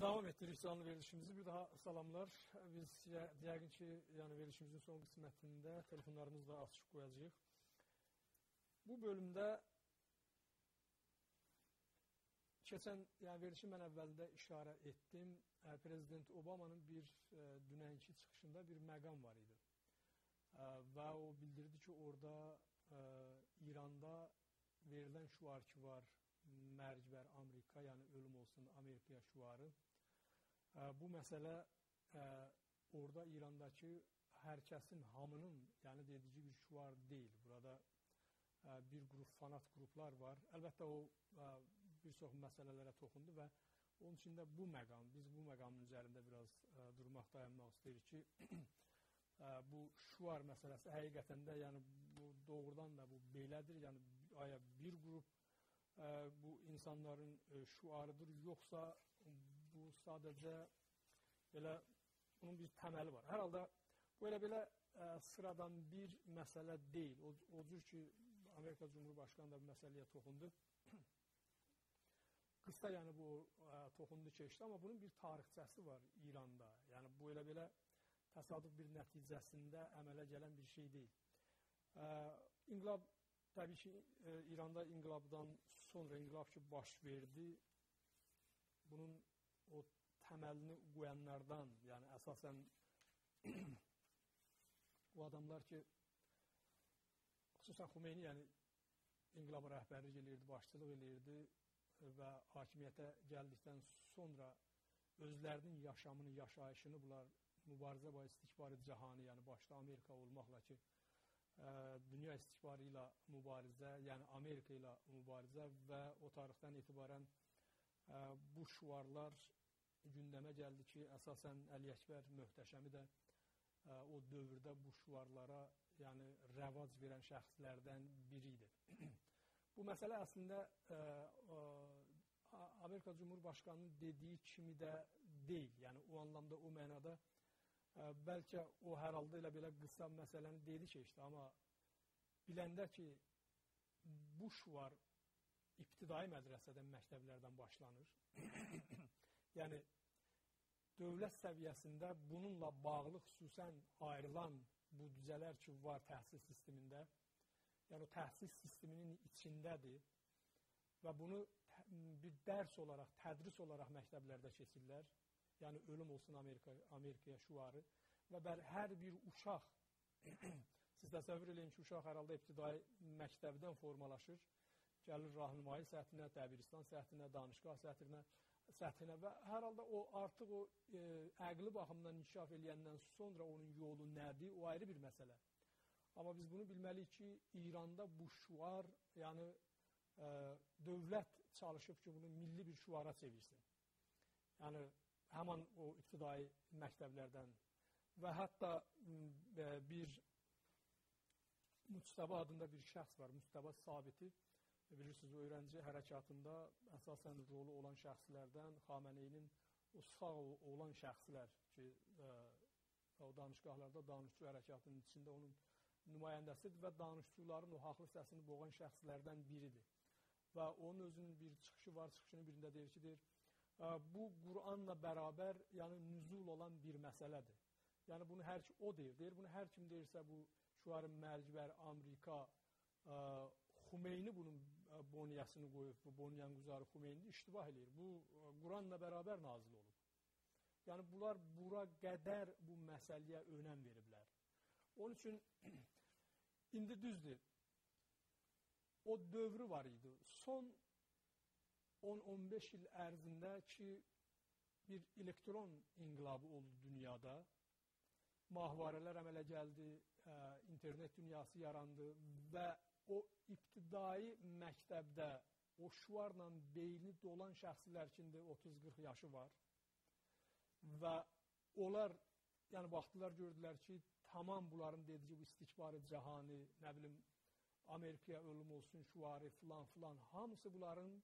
Davam etdiririk canlı verilişimizi. Bir daha salamlar. Biz yəqin ki, yəni verilişimizin son qismətində telefonlarımızla açıq qoyacağıq. Bu bölümdə keçən verilişi mən əvvəldə işarə etdim. Prezident Obamanın bir dünənki çıxışında bir məqam var idi. Və o bildirdi ki, orada İranda verilən şüar ki var, mərcbər Amerika, yəni ölüm olsun Amerikaya şüarı. Bu məsələ orada İrandakı hər kəsin, hamının, yəni dedici bir şüar deyil. Burada bir qrup fanat qruplar var. Əlbəttə o bir çox məsələlərə toxundu və onun için də bu məqam, biz bu məqamın üzərində biraz durmaq, dayanmaq istəyirik ki, bu şüar məsələsi həqiqətən də, yəni bu doğrudan da bu belədir. Yəni aya bir qrup bu insanların şüarıdır, yoxsa bu sadəcə belə bunun bir təməli var. Hər halda bu elə belə sıradan bir məsələ deyil. O cür ki, Amerika Cumhurbaşkanı da bu məsələyə toxundu. Qısa yəni bu toxundu keçdi, amma bunun bir tarixçəsi var İranda. Yəni bu elə belə təsadüf bir nəticəsində əmələ gələn bir şey deyil. İnqilab, təbii ki, İranda inqilabdan sonra inqilab ki baş verdi, bunun o təməlini qoyanlardan, yəni əsasən o adamlar ki, xüsusən Xumeyni, yəni inqilaba rəhbərlik eləyirdi, başçılıq eləyirdi və hakimiyyətə gəldikdən sonra özlərinin yaşamını, yaşayışını bunlar mübarizə və istikbari cahanı, yəni başda Amerika olmaqla ki, dünya istikbarı ilə mübarizə, yəni Amerika ilə mübarizə və o tarixdən etibarən bu şüarlar gündəmə gəldi ki, əsasən Əli Əkbər möhtəşəmi də o dövrdə bu şüarlara yəni rəvac verən şəxslərdən biri idi. Bu məsələ əslində Amerika Cumhurbaşkanının dediyi kimi də deyil. Yəni o anlamda, o mənada bəlkə o hər halda elə belə qısa məsələni dedi keçdi, amma biləndə ki, bu şüar ibtidai mədrəsədən, məktəblərdən başlanır. Yəni, dövlət səviyyəsində bununla bağlı xüsusən ayrılan büdcələr ki var təhsil sistemində, yəni o təhsil sisteminin içindədir və bunu bir dərs olaraq, tədris olaraq məktəblərdə keçirlər. Yəni, ölüm olsun Amerikaya şüarı və hər bir uşaq, siz təsəvvür eləyin ki, uşaq hər halda ibtidai məktəbdən formalaşır, gəlir rahnumai səthinə, dəbiristan səthinə, danışqah səthinə və hər halda o artıq o əqli baxımdan inkişaf eləyəndən sonra onun yolu nədir, o ayrı bir məsələ. Amma biz bunu bilməliyik ki, İranda bu şüar, yəni dövlət çalışıb ki, bunu milli bir şüara çevirsin. Yəni, həman o ibtidai məktəblərdən və hətta bir Müstəba adında bir şəxs var, Müstəba Sabiti, bilirsiniz, öğrenci hərəkatında əsasən rolu olan şəxslərdən Xaməneyinin o sağ olan şəxslər ki, o danışqahlarda danışçı hərəkatının içində onun nümayəndəsidir və danışçıların o haqlı səsini boğan şəxslərdən biridir. Və onun özünün bir çıxışı var, çıxışının birində deyir ki, bu Quranla bərabər, yəni nüzul olan bir məsələdir. Yəni bunu hər kim o deyir, bunu hər kim deyirsə bu şüarın mərcbər Amerika, Xumeyni bunun boniyasını qoyub, bu boniyanquzarı Xumeyni iştibah eləyir. Bu Quranla bərabər nazil olub. Yəni bunlar bura qədər bu məsələyə önəm veriblər. Onun üçün indi düzdür, o dövrü var idi. Son 10-15 il ərzində ki, bir elektron inqilabı oldu dünyada. Mahvarələr əmələ gəldi, internet dünyası yarandı və o ibtidai məktəbdə o şüarla beyni dolan şəxslər içində 30-40 yaşı var və onlar yəni baxdılar, gördülər ki, tamam bunların dediyi bu istikbari cahanı, nə bilim, Amerikaya ölüm olsun şüarı filan, hamısı bunların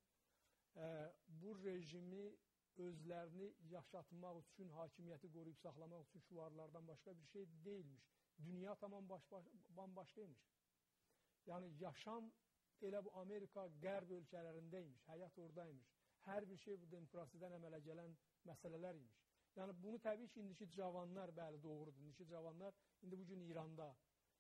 bu rejimi özlərini yaşatmaq üçün, hakimiyyəti qoruyub saxlamaq üçün şüarlardan başqa bir şey deyilmiş. Dünya tamam bambaşqaymış. Yəni yaşam elə bu Amerika qərb ölkələrindəymiş, həyat oradaymış. Hər bir şey bu demokrasiyadan əmələ gələn məsələlər imiş. Yəni bunu təbii ki, indiki cavanlar, bəli, doğrudur. İndiki cavanlar indi bugün İranda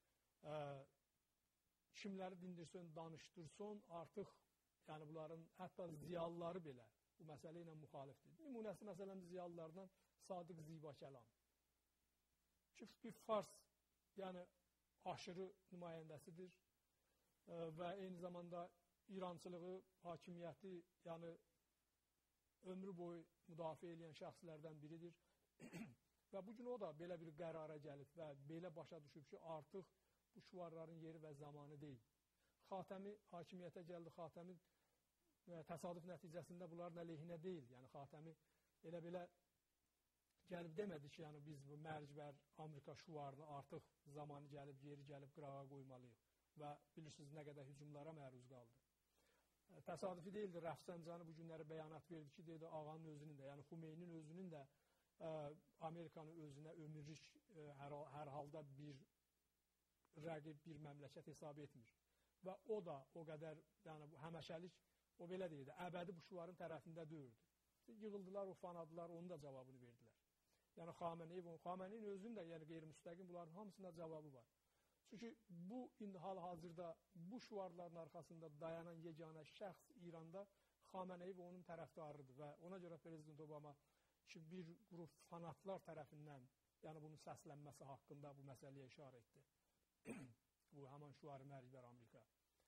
kimləri dindirsin, danışdırsın, artıq yəni bunların hətta ziyalıları belə bu məsələ ilə müxalifdir. Nümunəsi məsələn ziyalılardan Sadiq Zibakəlan. Ki, bir fars, yəni aşırı nümayəndəsidir və eyni zamanda İrançılığı, hakimiyyəti, yəni ömrü boyu müdafiə edən şəxslərdən biridir. Və bugün o da belə bir qərara gəlib və belə başa düşüb ki, artıq bu şüarların yeri və zamanı deyil. Xatəmi hakimiyyətə gəldi, Xatəmi təsadüf nəticəsində bunların əleyhinə deyil. Yəni Xatəmi elə belə gəlib demədi ki, yəni biz bu mərcbər Amerika şüarını artıq zamanı gəlib, yeri gəlib qırağa qoymalıyıq. Və bilirsiniz nə qədər hücumlara məruz qaldı. Təsadüfi deyildi, Rəfsəncanı bu günləri bəyanat verdi ki, dedi ağanın özünün də, yəni Xumeynin özünün də Amerikanın özünə ömürlük hər halda bir rəqib, bir məmləkət hesab etmir. Və o da o qədər, yəni həməşəlik, o belə deyildi, əbədi bu şüarın tərəfində döyürdü. Yığıldılar, ufanadılar, onun da cavabını verdilər. Yəni Xameneyin özünün də yəni qeyri-müstəqim bunların hamısında cavabı var. Çünki bu indi hal-hazırda bu şüarların arxasında dayanan yeganə şəxs İranda Xameneyi və onun tərəfdarıdır və ona görə Prezident Obama ki, bir qrup fanatlar tərəfindən yəni bunun səslənməsi haqqında bu məsələyə işarə etdi. Bu həman şüarı mərcbər Amerika.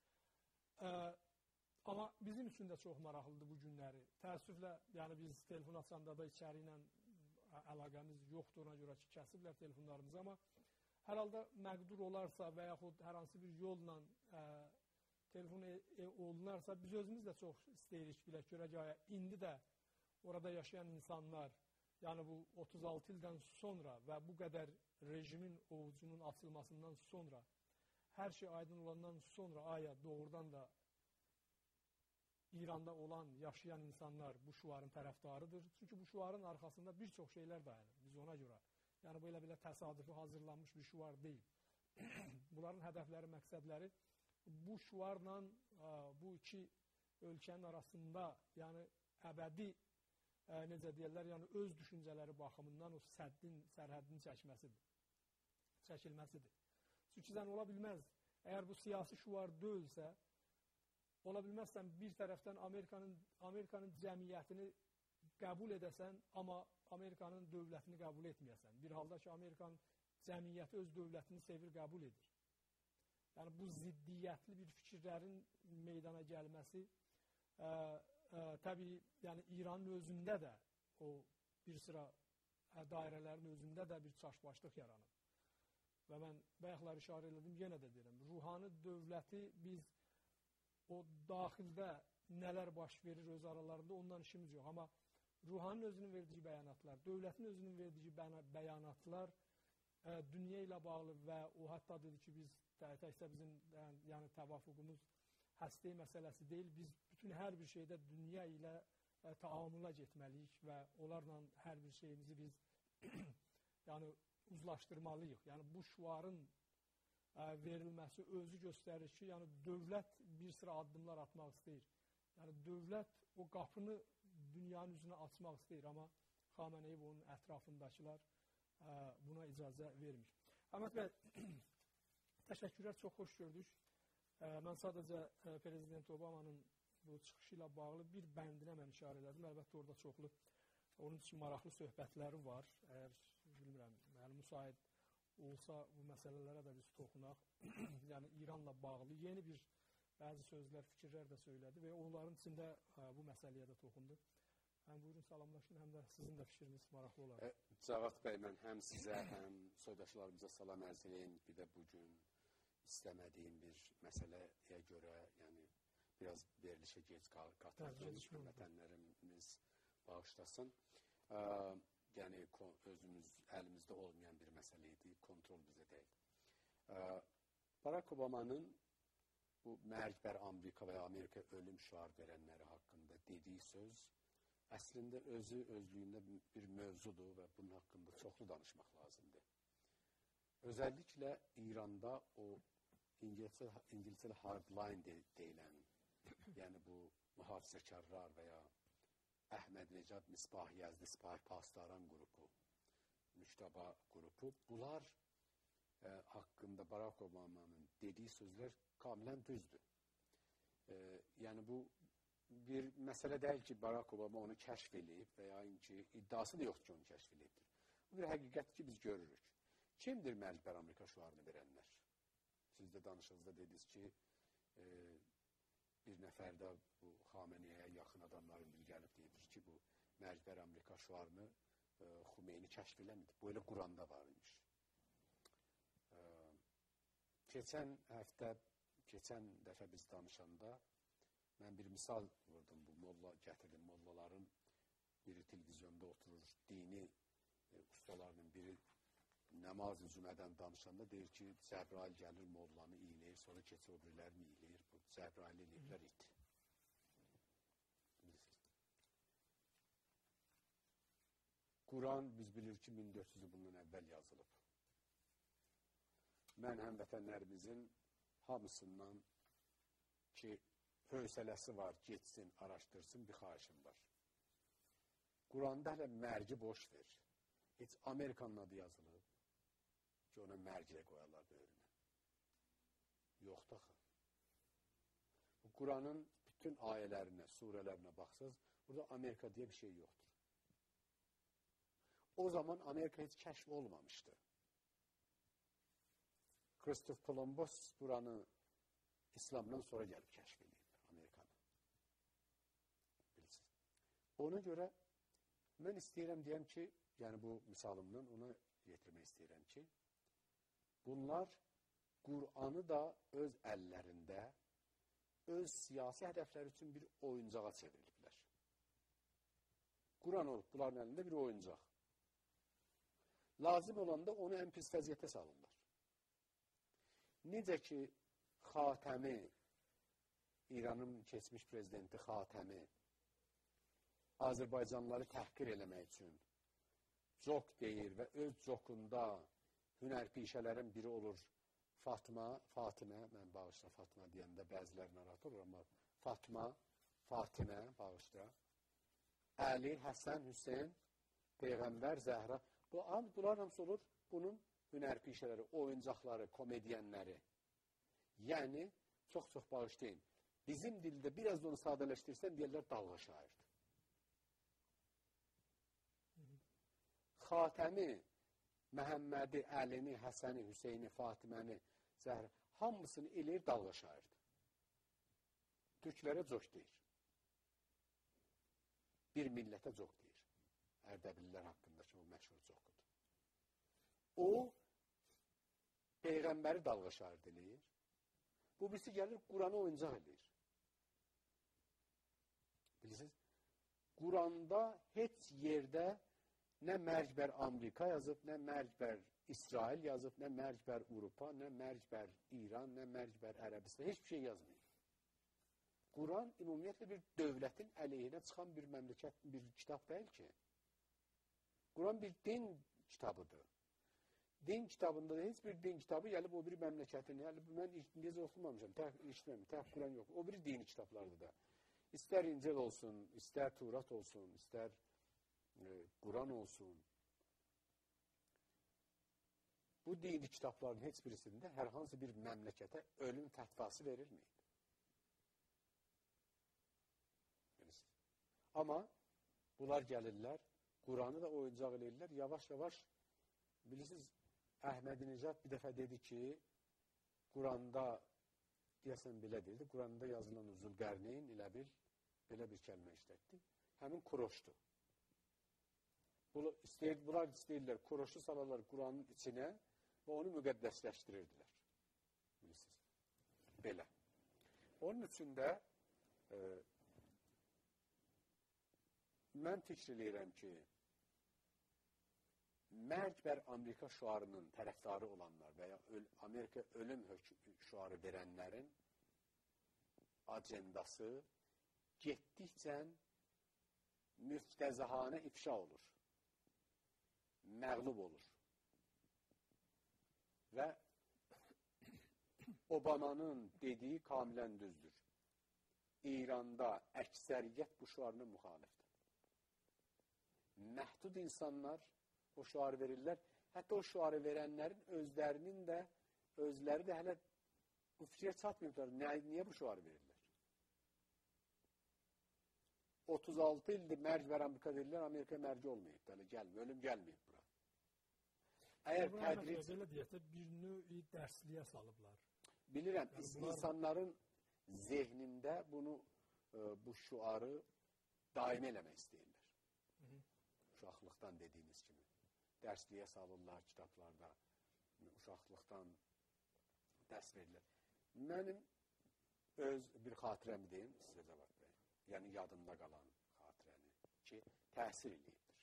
Amma bizim üçün də çox maraqlıdır bu günləri. Təəssüflə, yəni biz telefon açanda da içəri ilə əlaqəmiz yoxdur, ona görə ki, kəsiblər telefonlarımızı, amma hər halda məqdur olarsa və yaxud hər hansı bir yolla telefon olunarsa, biz özümüz də çox istəyirik, bilək, görək, indi də orada yaşayan insanlar, yəni bu 36 ildən sonra və bu qədər rejimin ovucunun açılmasından sonra, hər şey aydın olandan sonra aya doğrudan da İranda olan, yaşayan insanlar bu şüarın tərəfdarıdır. Çünki bu şüarın arxasında bir çox şeylər dayanır, biz ona görə. Yəni, bu elə təsadüfi hazırlanmış bir şüar deyil. Bunların hədəfləri, məqsədləri bu şüarla bu iki ölkənin arasında, yəni əbədi, necə deyərlər, yəni öz düşüncələri baxımından o sərhəddin çəkilməsidir. Çünki sən ola bilməz, əgər bu siyasi şüar deyilsə, ola bilməzsən bir tərəfdən Amerikanın cəmiyyətini qəbul edəsən, amma Amerikanın dövlətini qəbul etməyəsən. Bir halda ki, Amerikanın cəmiyyəti öz dövlətini sevir, qəbul edir. Yəni, bu ziddiyyətli bir fikirlərin meydana gəlməsi, təbii, yəni İranın özündə də, o bir sıra dairələrin özündə də bir çaşbaşlıq yaranır. Və mən bayaqlar işarə elədim, yenə də deyirəm, ruhani dövləti biz o daxildə nələr baş verir öz aralarında, ondan işimiz yox. Amma ruhanın özünün verdiyi bəyanatlar, dövlətin özünün verdiyi bəyanatlar dünya ilə bağlı və o hətta dedi ki, biz təkcə bizim yəni təvafuqumuz həstəyi məsələsi deyil, biz bütün hər bir şeydə dünya ilə taamülə getməliyik və onlarla hər bir şeyimizi biz yəni uzlaşdırmalıyıq. Yəni bu şüarın verilməsi özü göstərir ki, yəni dövlət bir sıra addımlar atmaq istəyir. Yəni dövlət o qapını dünyanın üzünə açmaq istəyir, amma Xameneyi və onun ətrafındakılar buna icazə vermir. Əhməd bəy, təşəkkürlər, çox xoş gördük. Mən sadəcə Prezident Obamanın bu çıxışı ilə bağlı bir bəndinə mən işarə elədim. Əlbəttə orada çoxlu, onun üçün maraqlı söhbətləri var. Əgər, bilmirəm, müsait olsa bu məsələlərə də biz toxunaq. Yəni İranla bağlı yeni bir bəzi sözlər, fikirlər də söylədi və onların içində bu məsələyə də toxundu. Həm buyurun salamlaşın, həm də sizin də fikriniz maraqlı olar. Cavad bəy, mən həm sizə, həm soydaşlarımıza salam ərz edeyim. Bir də bugün istəmədiyim bir məsələyə görə, yəni biraz verilişə gec qatılmış vətənlərimiz bağışlasın. Yəni özümüz əlimizdə olmayan bir məsələ idi, kontrol bizə deyil. Barack Obama'nın bu mərcbər Amerika və Amerika ölüm şüar verənləri haqqında dediyi söz əslində özlüyündə bir mövzudur və bunun haqqında çoxlu danışmaq lazımdır. Özəlliklə İranda o İngiltərə hardline deyilən, yəni bu mühafizəkarlar və ya Əhmədinəcad, Misbah Yazdi, Sipahi Pasdaran qrupu, Müştaba qrupu, bunlar haqqında Barack Obama'nın dediyi sözlər kamilən düzdür. Yəni bu bir məsələ deyil ki, Barack Obama onu kəşf edib və ya ki, iddiası da yoxdur ki, onu kəşf edibdir. Bu bir həqiqətdir ki, biz görürük. Kimdir mərcbər Amerika şüarını verənlər? Siz də danışınızda dediniz ki, bir nəfər də bu Xameneyə yaxın adamların biri gəlib deyir ki, bu mərcbər Amerika şüarını Xumeyni kəşf eləmidi. Bu elə Quranda var imiş. Keçən dəfə biz danışanda mən bir misal vurdum, bu molla gətirdim, mollaların biri televizyonda oturur, dini ustalarının biri namaz-ı cümədən danışanda deyir ki, Cəbrail gəlir, mollanı iyiləyir, sonra keçir o birilərini iyiləyir, bu Cəbrail eləyirlər it. Quran biz bilir ki, 1400 il bundan əvvəl yazılıb. Mən həmvətənlərimizin hamısından ki, hövsələsi var, geçsin, araşdırsın, bir xahişim var. Quranda hələ mərci boş ver. Heç Amerikanın adı yazılıb ki, ona mərcilə qoyarlar böyrünə. Yoxdur axı. Bu Quranın bütün ayələrinə, surələrinə baxsınız, burada Amerika deyə bir şey yoxdur. O zaman Amerika heç kəşf olmamışdı. Christopher Columbus buranı İslamdan sonra gəlib kəşf edib Amerikanı. Bilirsiniz. Ona görə mən istəyirəm deyəm ki, yəni bu misalımdan ona yetirmək istəyirəm ki, bunlar Qur'anı da öz əllərində, öz siyasi hədəfləri üçün bir oyuncağa çeviriblər. Quran olub bunların əlində bir oyuncaq. Lazım olanda onu ən pis vəziyyətə salırlar. Necə ki, Xatəmi, İranın keçmiş prezidenti Xatəmi, Azərbaycanlıları təhqir eləmək üçün cok deyir və öz cokunda hünərpişələrin biri olur Fatimə, mən bağışla Fatimə deyəndə bəziləri narahat olur, amma Fatimə bağışla, Əli, Həsən, Hüseyin, Peyğəmbər, Zəhra, bunlar hamısı olur bunun hünərpişələri, oyuncaqları, komedyenləri. Yəni, çox-çox bağışlayın. Bizim dildə biraz da onu sadələşdirsən, deyirlər dalğa şairdir. Xatəmi, Məhəmmədi, Əlini, Həsəni, Hüseyni, Fatiməni, Zəhra, hamısını eləyir dalğa şairdir. Türklərə coş deyir. Bir millətə coq deyir. Ərdəbillər haqqındakı o məşhur coqudur. O, Peyğəmbəri dalğa şair eləyir. Bu birisi gəlir, Quranı oyuncaq eləyir. Bilirsiniz, Quranda heç yerdə nə mərcbər Amerika yazıb, nə mərcbər İsrail yazıb, nə mərcbər Avropa, nə mərcbər İran, nə mərcbər Ərəbistan, heç bir şey yazmıyor. Quran ümumiyyətlə bir dövlətin əleyhinə çıxan bir məmləkət, bir kitab deyil ki. Quran bir din kitabıdır. Din kitabında da heç bir din kitabı gəlib o bir məmləkətin, yəni mən necə oxumamışam, tək Quran yox, o bir dini kitablardır da. İstər İncil olsun, istər Turat olsun, istər Quran olsun. Bu dini kitabların heç birisində hər hansı bir məmləkətə ölüm fətvası verilməyib. Amma bunlar gəlirlər, Quranı da oyuncaq eləyirlər, yavaş-yavaş, bilirsiniz, Əhmədinəcad bir dəfə dedi ki, Quranda, deyəsən belə deyildi, Quranda yazılan Zülqərneyn ilə belə bir kəlmə işlətdi. Həmin Kuroşdur. Bunlar istəyirlər, Kuroşu salarlar Quranın içinə və onu müqəddəsləşdirirdilər. Bilirsiniz, belə. Onun üçün də mən fikr eləyirəm ki, mərcbər Amerika şüarının tərəfdarı olanlar və ya Amerika ölüm şüarı verənlərin acendası getdikcə müftəzahanə ifşa olur, məğlub olur və Obamanın dediyi kamilən düzdür. İranda əksəriyyət bu şüarına müxalifdir. məhdud insanlar o şuarı verirlər. Hətta o şuarı verənlərin özləri də hələ bu fikrə çatmayıblar. Niyə bu şuarı verirlər? 36 ildir mərc və Amerika verirlər, Amerika mərci olmayıb. Ölüm gəlməyib bura. Əgər tədric... Belə deyək də, bir növ dərsliyə salıblar. Bilirəm, insanların zehnində bu şuarı daim eləmək istəyirlər. Uşaqlıqdan dediyiniz kimi. Dərsliyə salırlar kitablarda. Uşaqlıqdan dərs verirlər. Mənim öz bir xatirəmi deyim sizə Cavad bəy. Yəni yadımda qalan xatirəni ki, təsir eləyibdir.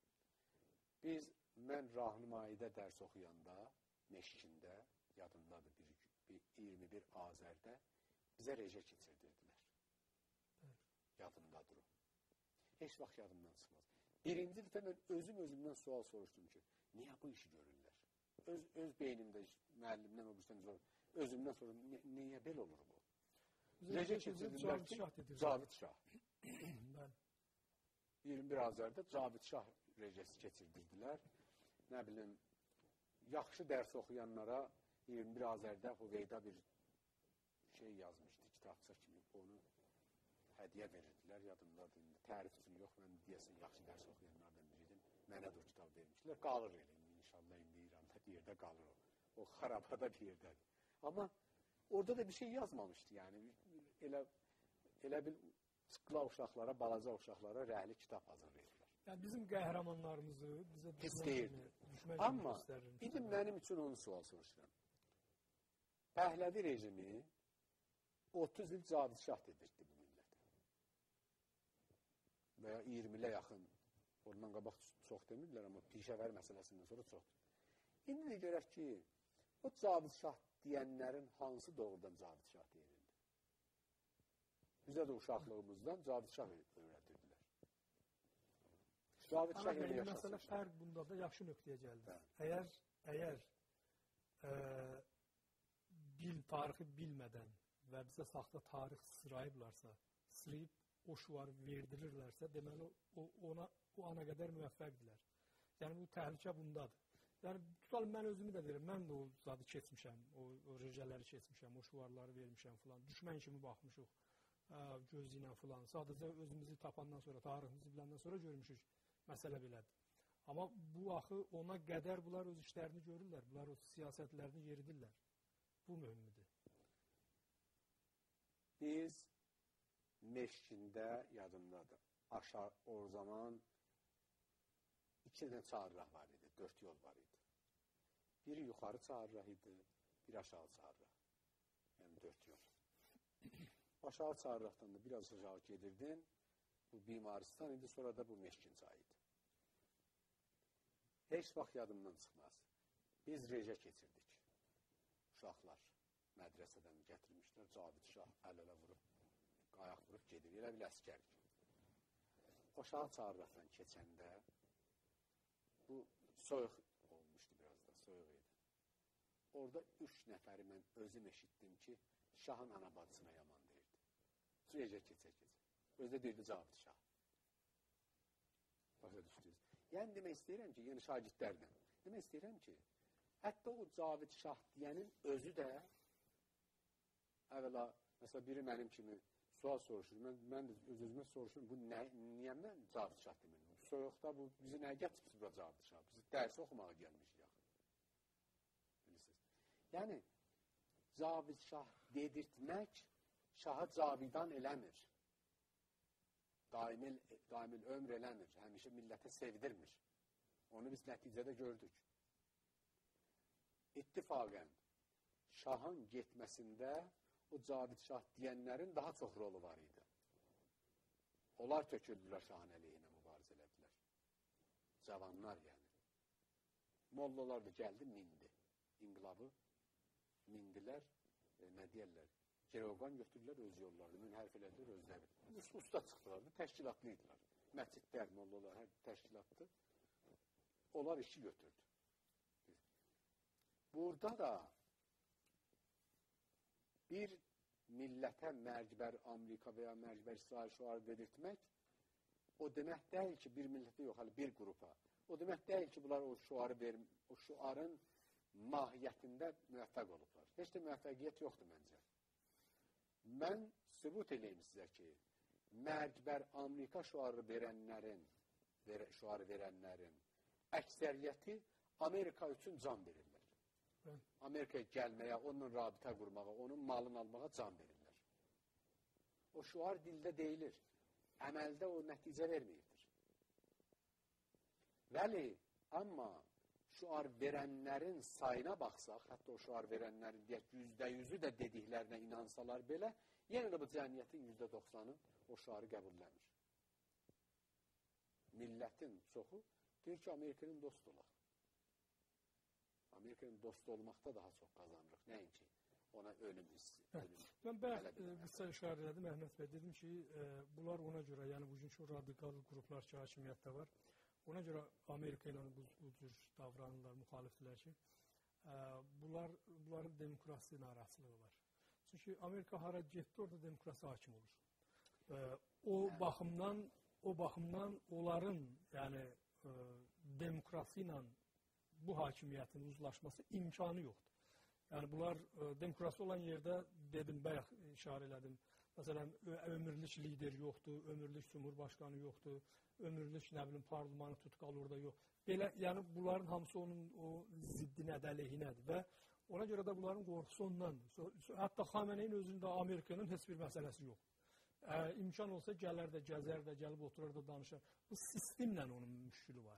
Mən Rahnumayidə dərs oxuyanda, Meşkində, yadımdadır, 21 Azərdə bizə rejə keçirdirdilər. Yadımdadır o. Heç vaxt yadımdan çıxmaz. Birinci dəfə mən özümdən sual soruşdum ki, niyə bu işi görürlər? Öz beynimdə müəllimdən özümdən soruşdum, niyə belə olur bu? Rejə keçirdirdilər ki, Cavid Şah. 21 Azərdə Cavid Şah rejəsi keçirdirdilər. Nə bilim, yaxşı dərs oxuyanlara 21 Azərdə Hüveyda bir şey yazmışdı, kitabça kimi, onu hədiyə verirdilər, yadımdadır. Tərif üçün yox, mən deyəsən yaxşı dərs oxuyanlardan biriydim. Mənə də o kitab vermişlər. Qalır elə, inşallah indi İranda bir yerdə qalır o. O xarabada bir yerdədir. Amma orada da bir şey yazmamışdı, yəni. Elə bil sıqla uşaqlara, balaca uşaqlara rəhli kitab hazırlayırlar. Yəni bizim qəhrəmanlarımızı bizə düşmən amma indi mənim üçün onu sual soruşuram. Pəhləvi rejimi 30 il Cavid Şah dedirdi bu millətə. Və ya 20-lə yaxın, ondan qabaq çox demirlər, amma pişəvər məsələsindən sonra çoxdur. İndi də görək ki, o Cavid Şah deyənlərin hansı doğrudan Cavid Şah deyilirdi? Bizə də uşaqlığımızdan Cavid Şah öyrədirdilər. Cavid Şah elə yaşasın. Məsələ fərq bunda da yaxşı nöqtəyə gəldi. Əgər tarixi bilmədən və bizə saxta tarix sırayıblarsa, sırayıb o şuarı verdirirlərsə, deməli o ana qədər müvəffəqdirlər. Yəni bu təhlükə bundadır. Yəni tutalım, mən özümü də verim, mən də o zadı keçmişəm, o rejələri keçmişəm, o şuarları vermişəm filan, düşmən kimi baxmışıq göz ilə filan. Sadəcə özümüzü tapandan sonra, tariximizi biləndən sonra görmüşük, məsələ belədir. Amma bu axı ona qədər bunlar öz işlərini görürlər, bunlar o siyasətlərini yeridirlər. Bu mühümdür. Biz Meşkində, yadımdadır, o zaman 2 dənə çağırraq var idi, 4 yol var idi. Biri yuxarı çağırraq idi, biri aşağı çağırraq. Yəni 4 yol. Aşağı çağırraqdan da biraz aşağı gedirdin, bu Bimaristan idi, sonra da bu Meşkin çayı idi. Heç vaxt yadımdan çıxmaz. Biz rejə keçirdik. Uşaqlar mədrəsədən gətirmişlər, Cavid Şah əl-ələ vurub, ayaq vurub gedir, elə bil əskərdir. Aşağı çağırraqdan keçəndə, bu soyuq olmuşdu biraz da, soyuq idi. Orada 3 nəfəri mən özüm eşitdim ki, Şahın ana bacısına yaman deyirdi. Rejə keçə-keçə. Özdə deyirdi Cavid Şah. Başa düşdünüz. Yəni demək istəyirəm ki, yəni şagirdlərdən, demək istəyirəm ki, hətta o Cavid Şah deyənin özü də, əvvəla, məsələn, biri mənim kimi sual soruşur, mən də öz-özümə soruşurum, bu niyə mən Cavid Şah deməliyim? Soyuqda bu, bizi nəyə gətirib bura Cavid Şah? Biz dərs oxumağa gəlmişik yaxın. Bilirsiniz. Yəni, Cavid Şah dedirtmək Şahı Cavidan eləmir. Daimil ömr eləmir. Həmişə millətə sevdirmir. Onu biz nəticədə gördük. İttifaqən Şahın getməsində o Cavid Şah deyənlərin daha çox rolu var idi. Onlar töküldülər Şahın əleyhinə mübarizə elədilər. Cavanlar yəni. Mollalar da gəldi, mindi. İnqilabı mindilər, nə deyərlər, Giroqan götürdülər öz yollarını, münhərf elədilər özləri. Usta çıxdılar, təşkilatlıydılar. Məscidlər, mollalar, hər təşkilatlı. Onlar işi götürdü. Burada da bir millətə mərcbər Amerika və ya mərcbər İsrail şuarı dedirtmək o demək deyil ki, bir millətə yox, bir qrupa. O demək deyil ki, bunlar o şüarın mahiyyətində müvəffəq olublar. Heç də müvəffəqiyyət yoxdur məncə. Mən sübut edeyim sizə ki, mərcbər Amerika şüarı verənlərin əksəriyyəti Amerika üçün can verirlər. Amerikaya gəlməyə, onunla rabitə qurmağa, onun malını almağa can verirlər. O şüar dildə deyilir. Əməldə o nəticə verməyibdir. Bəli, amma şüar verənlərin sayına baxsaq, hətta o şüar verənlərin %100'ü də dediklərinə inansalar belə, yenə də bu cəmiyyətin %90'ı o şüarı qəbulləmir. Millətin çoxu deyir ki, Amerikanın dost olaq. Amerikanın dost olmaqda daha çox qazanırıq. Nəinki ona ölüm hissi. Mən bayaq qısa işarə elədim, Əhməd bəy, dedim ki, bunlar ona görə, yəni bugünkü radikal qruplar ki, hakimiyyətdə var, ona görə Amerika ilə bu cür davranırlar, müxalifdirlər ki, bunların demokrasi narazılığı var. Çünki Amerika hara getdi, orada demokrasi hakim olur. O baxımdan onların yəni, demokrasi ilə bu hakimiyyətin uzlaşması imkanı yoxdur. Yəni, bunlar demokrasi olan yerdə, dedim, bayaq işarə elədim, məsələn, ömürlük lider yoxdur, ömürlük cumhurbaşqanı yoxdur, ömürlük, nə bilim, parlamanı tutqal orada yox. Belə, yəni, bunların hamısı onun o ziddinədir, əleyhinədir və ona görə də bunların qorxusu ondan. Hətta Xameneyin özündə Amerikanın heç bir məsələsi yox. İmkan olsa gələr də, gəzər də, gəlib oturur da, danışır. Bu sistemlə onun müşkülü var.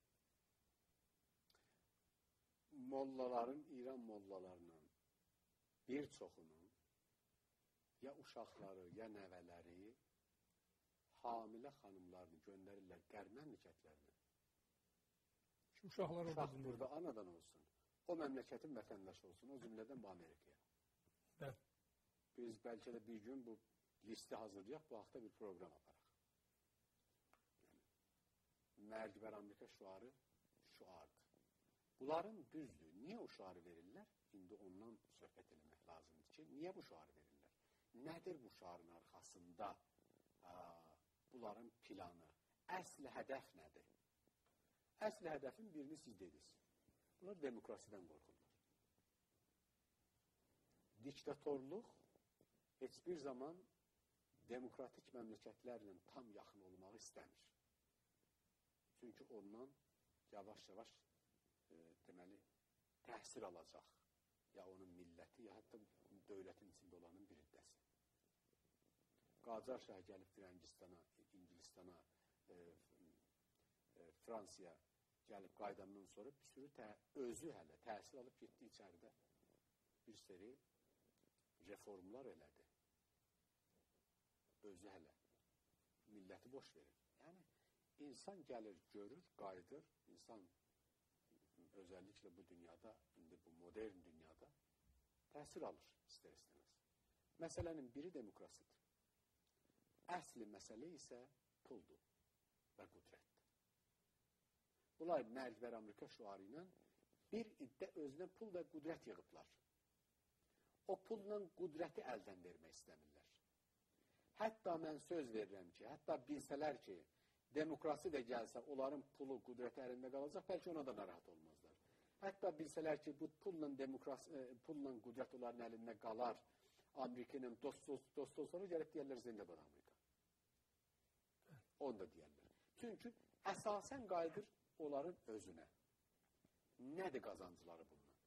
Mollaların, İran mollalarının bir çoxunun ya uşaqları, ya nəvələri hamilə xanımlarını göndərirlər qərb məmləkətlərinə. Uşaq burada anadan olsun, o məmləkətin vətəndaşı olsun, o cümlədən bu Amerikaya. Biz bəlkə də bir gün bu listi hazırlayaq, bu haqda bir proqram aparaq. Mərcbər Amerika şüarı şüardır. Bunların düzdür. Niyə o şüarı verirlər? İndi ondan söhbət eləmək lazımdır ki, niyə bu şüarı verirlər? Nədir bu şüarın arxasında bunların planı? Əsl hədəf nədir? Əsl hədəfin birini siz dediniz. Bunlar demokrasidən qorxurlar. Diktatorluq heç bir zaman demokratik məmləkətlərlə tam yaxın olmağı istəmir. Çünki ondan yavaş-yavaş deməli, təhsil alacaq. Ya onun milləti, ya hətta dövlətin içində olanın bir hüddəsi. Qacar Şah gəlib Firəngistana, İngilistana, Fransaya gəlib qaydandan sonra bir sürü özü hələ təhsil alıb getdi içəridə. Bir seri reformlar elədi. Özü hələ. Milləti boş verir. Yəni, insan gəlir, görür, qayıdır. İnsan özəlliklə bu dünyada, indi bu modern dünyada təsir alır istər-istəməz. Məsələnin biri demokrasidir. Əsli məsələ isə puldur və qudrətdir. Bunlar mərcbər Amerika şüarı ilə bir iddə özünə pul və qudrət yığıblar. O pulla qudrəti əldən vermək istəmirlər. Hətta mən söz verirəm ki, hətta bilsələr ki, demokrasi də gəlsə, onların pulu, qudrəti əlində qalacaq, bəlkə ona da narahat olmazlar. Hətta bilsələr ki, bu pulla qudrət onların əlində qalar, Amerikanın dost olsalar, gəlib deyərlər, zindabad Amerika. Onu da deyərlər. Çünki əsasən qayıdır onların özünə. Nədir qazancıları bundan?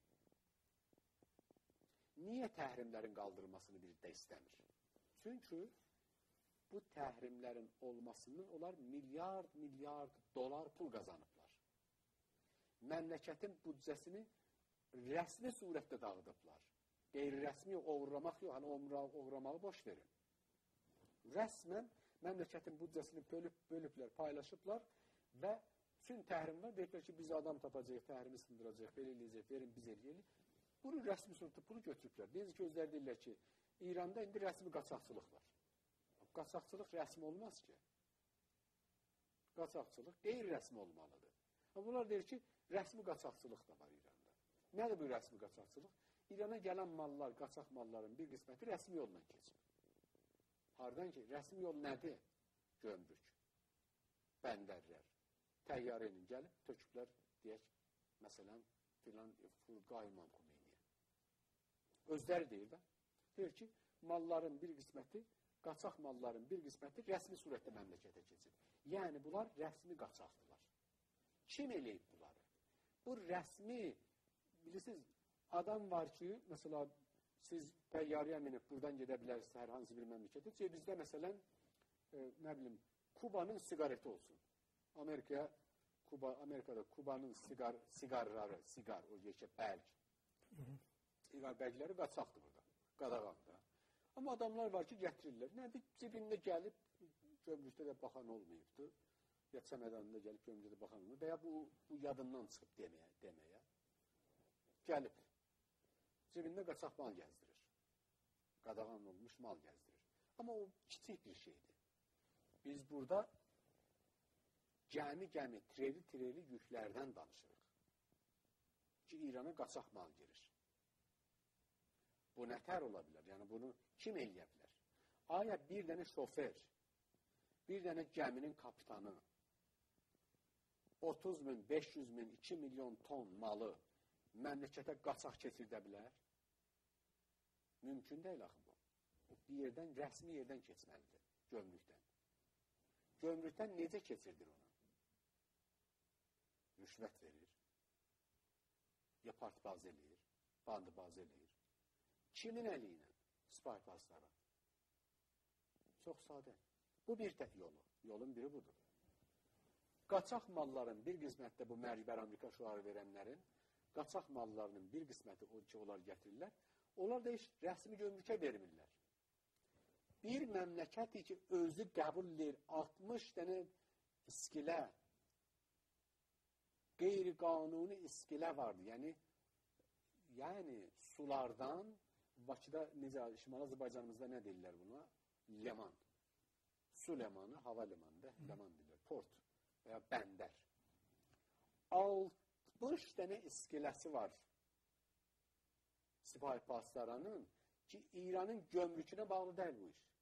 Niyə təhrimlərin qaldırılmasını bir də istəmir? Çünki bu təhrimlərin olmasından onlar milyard dolar pul qazanıblar. Məmləkətin büdcəsini rəsmi surətdə dağıdıblar. Qeyri-rəsmi oğurlamaq yox, hani oğurlamağı boş verin. Rəsmən məmləkətin büdcəsini bölüblər, paylaşıblar və bütün təhrim var. Deyiblər ki, biz adam tapacaq, təhrimi sındıracaq, belə eləyəcək, verin, biz eləyək. Bunu rəsmi surətdə pulu götürüblər. Necə ki, özləri deyirlər ki, İranda indi rəsmi qaçaqçılıq var. Qaçaqçılıq rəsmi olmaz ki. Qaçaqçılıq qeyri-rəsmi olmalıdır. Bunlar deyir ki, rəsmi qaçaqçılıq da var İranda. Nədir bu rəsmi qaçaqçılıq? İrana gələn mallar, qaçaq malların bir qisməti rəsmi yolla keçir. Hardan ki, rəsmi yol nədir? Gömrük. bəndərlər təyyarə ilə gəlib, töküblər, deyək, məsələn, filan Furqa İmam Xümeyniyə. Özləri deyir də, deyir ki, malların bir qisməti, qaçaq malların bir qisməti rəsmi surətdə məmləkətə keçir. Yəni, bunlar rəsmi qaçaqdırlar. Kim eləyib bunları? Bu rəsmi, bilirsiniz, adam var ki, məsələ, siz təyyarəyə minib buradan gedə bilərsiniz hər hansı bir məmləkətə. Cebizdə, məsələn, nə bilim, Kubanın siqareti olsun. Amerikada Kubanın siqarları, o yekə bərg. Siqar bərgləri qaçaqdır burada, qadağandır. Amma adamlar var ki, gətirirlər. Nədir? Cibində gəlib, gömrükdə də baxan olmayıbdır. Ya çəmədanında gəlib, gömrükdə də baxan olmayıb. Və ya bu yadından çıxıb deməyə. Gəlib. Cibində qaçaq mal gəzdirir. Qadağan olmuş mal gəzdirir. Amma o kiçik bir şeydir. Biz burada gəmi, treli yüklərdən danışırıq. Ki, İrana qaçaq mal girir. Bu nətər ola bilər? Yəni, bunu kim eləyə bilər? Aya bir dənə şofer, bir dənə gəminin kapitanı 30 min, 500 min, 2 milyon ton malı məmləkətə qaçaq keçirdə bilər? Mümkün deyil axı bu. Bir yerdən, rəsmi yerdən keçməlidir, gömrükdən. Gömrükdən necə keçirdir onu? Rüşvət verir, ya partbaz eləyir, bandibaz eləyir. Kimin əli ilə? Spaypaslara. Çox sadə. Bu bir tək yolu. Yolun biri budur. Qaçaq malların bir qismətdə bu məcbər Amerika şüarı verənlərin, qaçaq mallarının bir qisməti onlar gətirirlər, onlar da heç rəsmi gömrükə vermirlər. Bir məmləkəti ki, özü qəbul edir, 60 dənə iskilə, qeyri-qanuni iskilə vardı. Yəni sulardan, Bakıda, necə, Şimal Azərbaycanımızda nə deyirlər buna? Leman. Su lemanı, hava lemanı, leman deyirlər. Port və ya bəndər. 60 dənə iskiləsi var Sipahi Pastaranın ki, İranın gömrükünə bağlı deyil bu iş.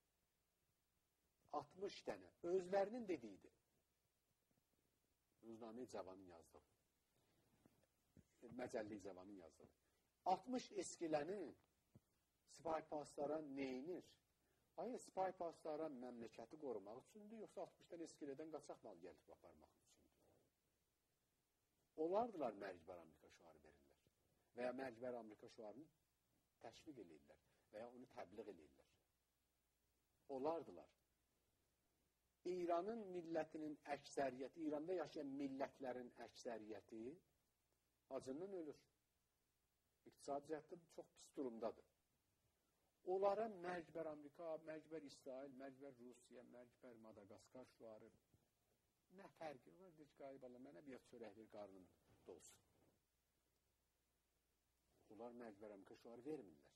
60 dənə. Özlərinin dediyidir. Ruzname-i Cavanın yazdığı. Məcəlli-i Cavanın yazdığı. 60 eskiləni Sipahi Pastaran neyinir? Ay, Sipahi Pastaran məmləkəti qorumaq üçündür, yoxsa 60 dənə eskilədən qaçaq mal gəlib aparmaq üçündür? Onlardılar məcbər Amerika şüarı verirlər. Və ya məcbər Amerika şüarını təşviq edirlər və ya onu təbliğ edirlər. Onlardılar. İranın millətinin əksəriyyəti, İranda yaşayan millətlərin əksəriyyəti acından ölür. İqtisadi cəhətdə çox pis durumdadır. Onlara məcbər Amerika, məcbər İsrail, məcbər Rusiya, məcbər Madagaskar şüarı nə fərqi var? Deyək, qayıbala, mənə bir çörək ver, qarnım dolsun. Onlar məcbər Amerika şüarı vermirlər.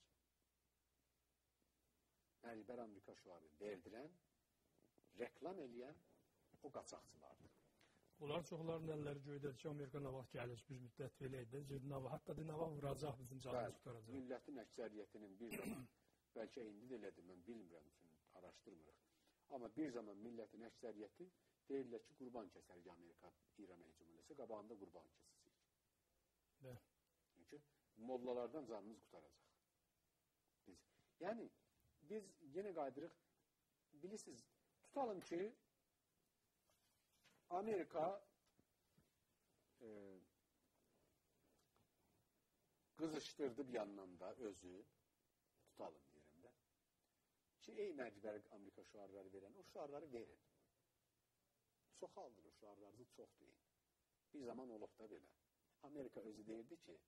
Məcbər Amerika şüarı verdirən, reklam eləyən o qaçaqçılardır. Onlar çoxların əlləri göydədir ki, Amerika nə vaxt gəlir, biz müddət belə edəcək, hətta nə vaxt vuracaq, bizim canımız tutaracaq. Millətin əksəriyyətinin bir zaman, bəlkə indi də elədir, mən bilmirəm üçün, araşdırmırıq. Amma bir zaman millətin əksəriyyəti deyirlər ki, qurban kəsərik Amerika İrana hücum eləsə, qabağında qurban kəsəcək. Çünki mollalardan canımız qutaracaq. Yəni, biz yenə qaydırıq, bilirsiniz, tutalım ki, Amerika qızışdırdı bir yandan da özü, tutalım deyirəm də, ki, ey məcbər Amerika şüarları verən, o şüarları verin. Çoxaldır o şüarlarınızı, çox deyin. Bir zaman olub da belə. Amerika özü deyirdi ki,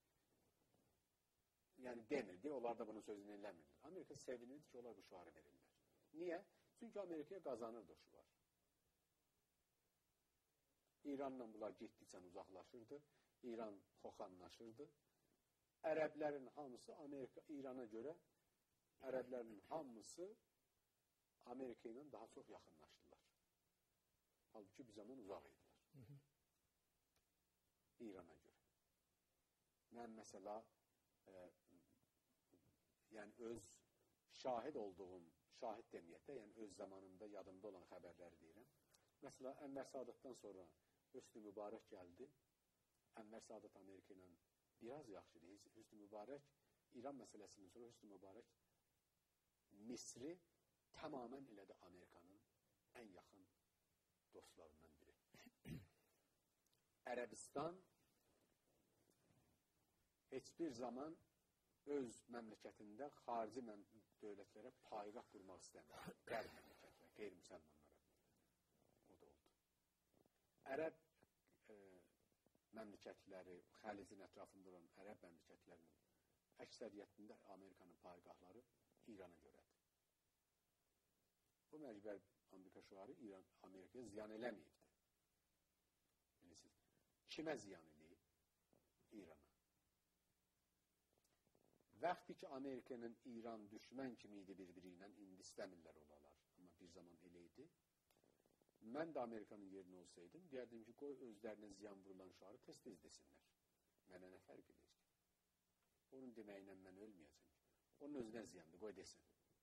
yəni demirdi, onlar da bunun sözünü eləmirlər. Amerika sevinirdi ki, onlar bu şüarı verirlər. Niyə? Çünki Amerikaya qazanırdı o şüar. İranla bunlar getdikcə uzaqlaşırdı. İran xoxanlaşırdı. Ərəblərin hamısı İrana görə ərəblərin hamısı Amerika ilə daha çox yaxınlaşdılar. Halbuki bir zaman uzaq idilər. İrana görə. Mən məsələ yəni öz şahid olduğum, şahid deməyətdə, yəni öz zamanında yadımda olan xəbərləri deyirəm. Mesela Enver Sadat'tan sonra Hüsnü Mübarək gəldi. Enver Sadat Amerika ilə biraz yaxşıdır. Hüsnü Mübarək İran məsələsindən sonra Hüsnü Mübarək Misri tamamen elədi Amerikanın ən yaxın dostlarından biri. Ərəbistan heç bir zaman öz məmləkətində xarici dövlətlərə paygah qurmaq istəmir. Qərb məmləkətlər, qeyri-müsəlmanlara. O da oldu. Ərəb məmləkətləri, Xəlicin ətrafında olan ərəb məmləkətlərinin əksəriyyətində Amerikanın paygahları İrana görədir. Bu məcbər Amerika şüarı Amerikaya ziyan eləməyibdir. Bilirsiniz. Kimə ziyan eləyib? İrana. Vaxtı ki, Amerikanın İran düşmən kimi idi bir-biri ilə, indi istəmirlər olalar. Amma bir zaman elə idi. Mən də Amerikanın yerində olsaydım, deyərdim ki, qoy özlərinə ziyan vurulan şüarı tez-tez desinlər. Mənə nə fərq edir ki? Onun deməyinə mən ölməyəcəm. Onun özünə ziyandır, qoy desin.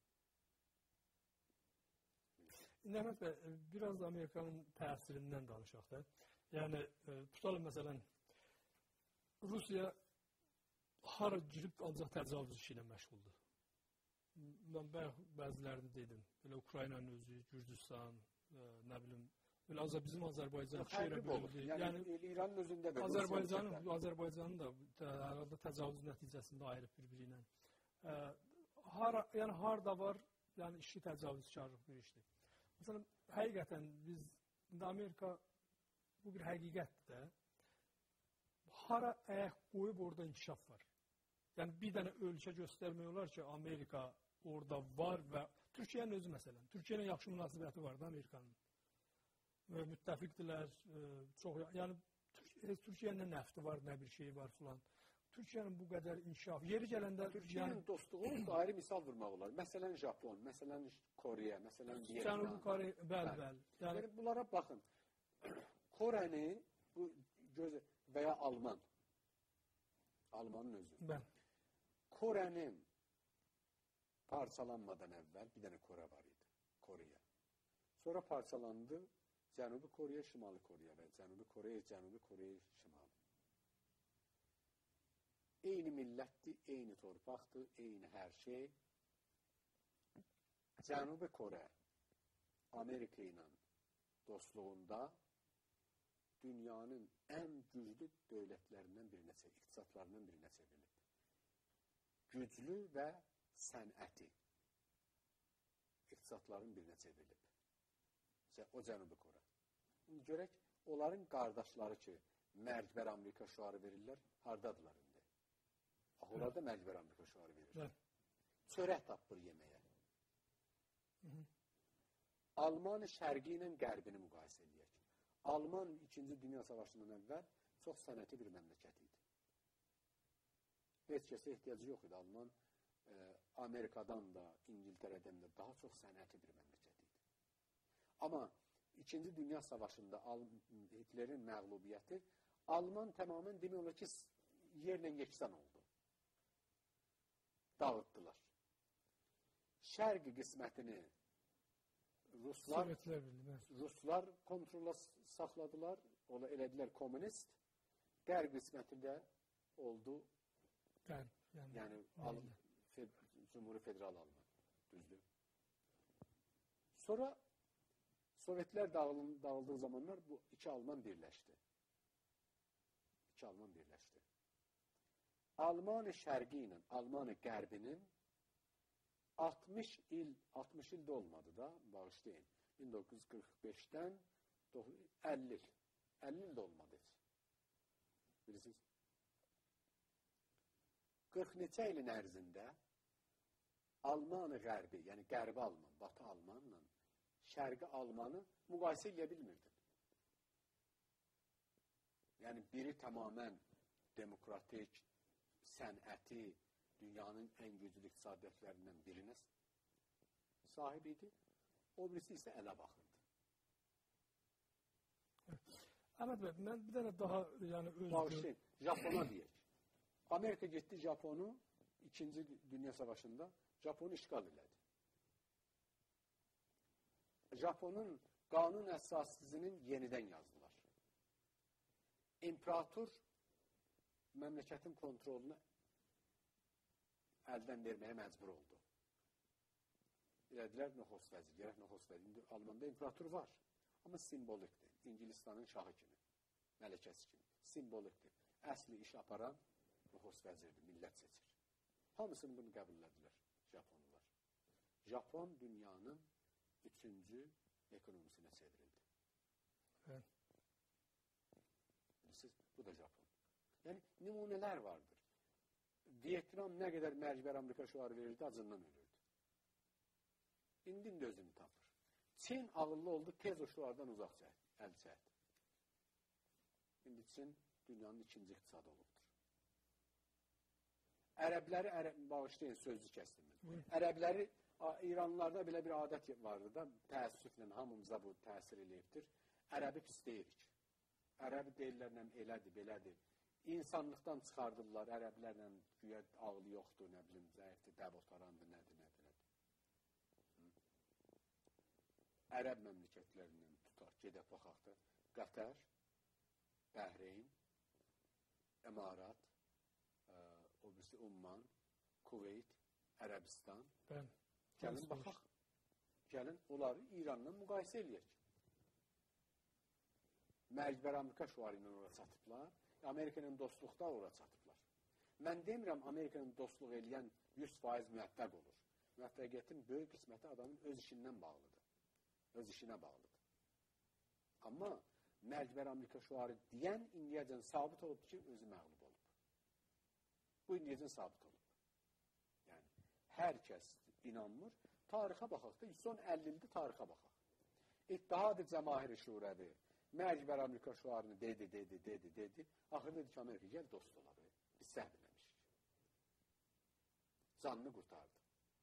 Nəhmət bəy, biraz da Amerikanın təsirindən danışaq da. Yəni, tutalım məsələn, Rusiya hara girib ancaq təcavüz işi ilə məşğuldur. Mən bəzilərini dedim. Belə Ukraynanın özü, Gürcüstan, nə bilim, belə bizim Azərbaycan şeirə bölündü. Yəni, İranın özündə də. Azərbaycanın da arada təcavüz nəticəsində ayrıb bir-biri ilə. Yəni, harada var, yəni işi təcavüzkarlıq bir işdir. Məsələn, həqiqətən biz, Amerika, bu bir həqiqətdir də, hara əyək qoyub orada inkişaf var. Yəni, bir dənə ölkə göstərmək olar ki, Amerika orada var və Türkiyənin özü məsələn. Türkiyə ilə yaxşı münasibəti var da Amerikanın. Müttəfiqdirlər, çox, yəni, Türkiyənin nə nəfti var, nə bir şey var filan. Türkiyənin bu qədər inkişaf, yeri gələndə... Türkiyənin dostluğu ayrı misal vurmaq olar. Məsələn, Japon, məsələn, Koreya, məsələn, Vietnam. Cənubi Koreya, bəli. Yəni, bunlara baxın. Koreyanın və ya Almanın özü. Koreyanın parçalanmadan əvvəl bir dənə Kore var idi. Koreya. Sonra parçalandı Cənubi Koreya, Şimali Koreya və Cənubi Koreya, Şimali. Eyni millətdir, eyni torpaqdır, eyni hər şey. Cənubi Kore Amerika ilə dostluğunda dünyanın ən güclü dövlətlərindən birinə, iqtisadlarından birinə çevrilib. Güclü və sənəti iqtisadların birinə çevrilib. O Cənubi Kore. Görək, onların qardaşları ki, mərcbər Amerika şüarı verirlər, hardadılar indi? Onlar da məcbur Amerika şüarı verir. Çörək tapır yeməyə. Almanya şərqi ilə qərbini müqayisə edək. Alman 2-ci Dünya Savaşından əvvəl çox sənəti bir məmləkət idi. Heç kəsə ehtiyacı yox idi. Alman Amerikadan da, İngiltərədən də daha çox sənəti bir məmləkət idi. Amma 2-ci Dünya Savaşında Hitlerin məğlubiyyəti Alman tamamilə demək olar ki, yerlə yeksan oldu. Dağıttılar. Şərqi qismətini Ruslar kontrola saxladılar, ola elədilər komünist, qərb qisməti də oldu, yəni Cumhuri Federal Alman, düzdür. Sonra Sovetlər dağıldığı zamanlar bu iki Alman birləşdi. Almanya şərqi ilə Almanya qərbinin 60 il də olmadı da, bağışlayın. 1945-dən 50 il də olmadı heç. Bilirsiniz? 40 neçə ilin ərzində Almanya qərbi, yəni qərbi Alman, Batı Almanla şərqi Almanı müqayisə edə bilmirdin. Yəni biri tamamən demokratik, sənəti, dünyanın ən güclü iqtisadiyyətlərindən birinə sahib idi. O birisi isə ələ baxırdı. Əhməd bəy, mən bir dənə daha bağışlayın, Japona deyək. Amerika getdi Japonu 2-ci Dünya Savaşında Japonu işğal elədi. Japonun qanun əsasının yenidən yazdılar. İmperator məmləkətin kontrolunu əldən verməyə məcbur oldu. Elədilər nüxus vəzir, gərək nüxus vəzir. İndi Almanda imperator var, amma simbolikdir. İngilistanın şahı kimi, mələkəsi kimi, simbolikdir. Əsli iş aparan nüxus vəzirdir, millət seçir. Hamısını bunu qəbul edilər Japonlular. Japon dünyanın 3-cü ekonomisinə çevrildi. Evet. Bilirsiniz, bu da Japon. Yəni, nümunələr vardır. Vietnam nə qədər məcbər Amerika şüarı verirdi, acından ölürdü. İndi də özünü tapır. Çin ağıllı oldu, tez o şüardan uzaq əl çəkdi. İndi Çin dünyanın 2-ci iqtisad olubdur. Ərəbləri, bağışlayın, sözlü kəsdim. Ərəbləri, İranlılarda belə bir adət vardı da, təəssüflə hamımıza bu təsir eləyibdir. Ərəbi pis deyirik. Ərəbi deyirlərlə elədir, belədir. İnsanlıqdan çıxardırlar, ərəblərlə güya ağlı yoxdur, nə bilim, zəifdir, dəb otarandır, nədir. Ərəb məmləkətlərindən tutar, gedək baxaq da, Qətər, Bəhreyn, Əmarat, o birisi Umman, Kuveyt, Ərəbistan. Gəlin baxaq, gəlin onları İranla müqayisə eləyək. Məcbər Amerika şüarı ilə ora çatıblar, Amerikanın dostluqda ora çatıblar. Mən demirəm, Amerikanın dostluq eləyən 100% müvəffəq olur. Müvəffəqiyyətin böyük qisməti adamın öz işindən bağlıdır. Öz işinə bağlıdır. Amma məcbər Amerika şüarı deyən indiyəcən sabit olub ki, özü məğlub olub. Bu indiyəcən sabit olub. Yəni, hər kəs inanmır. Tarixə baxaq da, son 50 ildir tarixə baxaq. İttihad-ı Cəmahiri Şurəvi məcbər Amerika şüarını dedi. Axırda dedi ki, Amerika gəl dost olar. Biz səhv eləmişik. Canını qurtardı.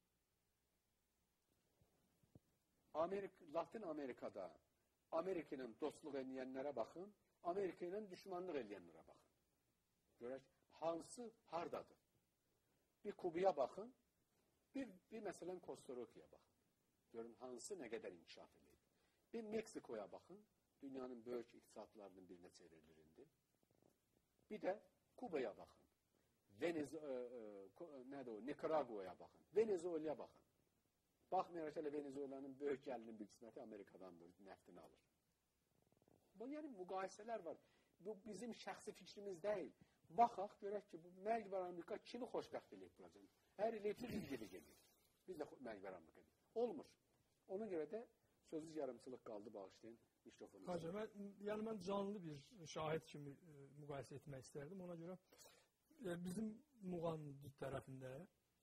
Latin Amerikada Amerikanın dostluq eləyənlərə baxın, Amerika ilə düşmanlıq eləyənlərə baxın. Görək, hansı hardadır? Bir Kubaya baxın, bir məsələn Kostarikaya baxın. Görün, hansı nə qədər inkişaf edir. Bir Meksikoya baxın, dünyanın böyük iqtisadlarının birinə çevrilir indi. Bir də Kubaya baxın. Nikaraguaya baxın. Venezuelaya baxın. Baxmayaraq elə Venezuelanın böyük gəlinin bir qisməti Amerikadandır, nəftini alır. Bu, yəni, müqayisələr var. Bu, bizim şəxsi fikrimiz deyil. Baxaq, görək ki, bu məcbər Amerika kimi xoşbəxt eləyib buracaq. Hər eləyibsə biz gibi gedir. Biz də məcbər Amerika deyil. Olmur. Ona görə də sözsüz yarımçılıq qaldı, bağışlayın. Hacı, mən canlı bir şahid kimi müqayisə etmək istərdim. Ona görə bizim Muğan tərəfində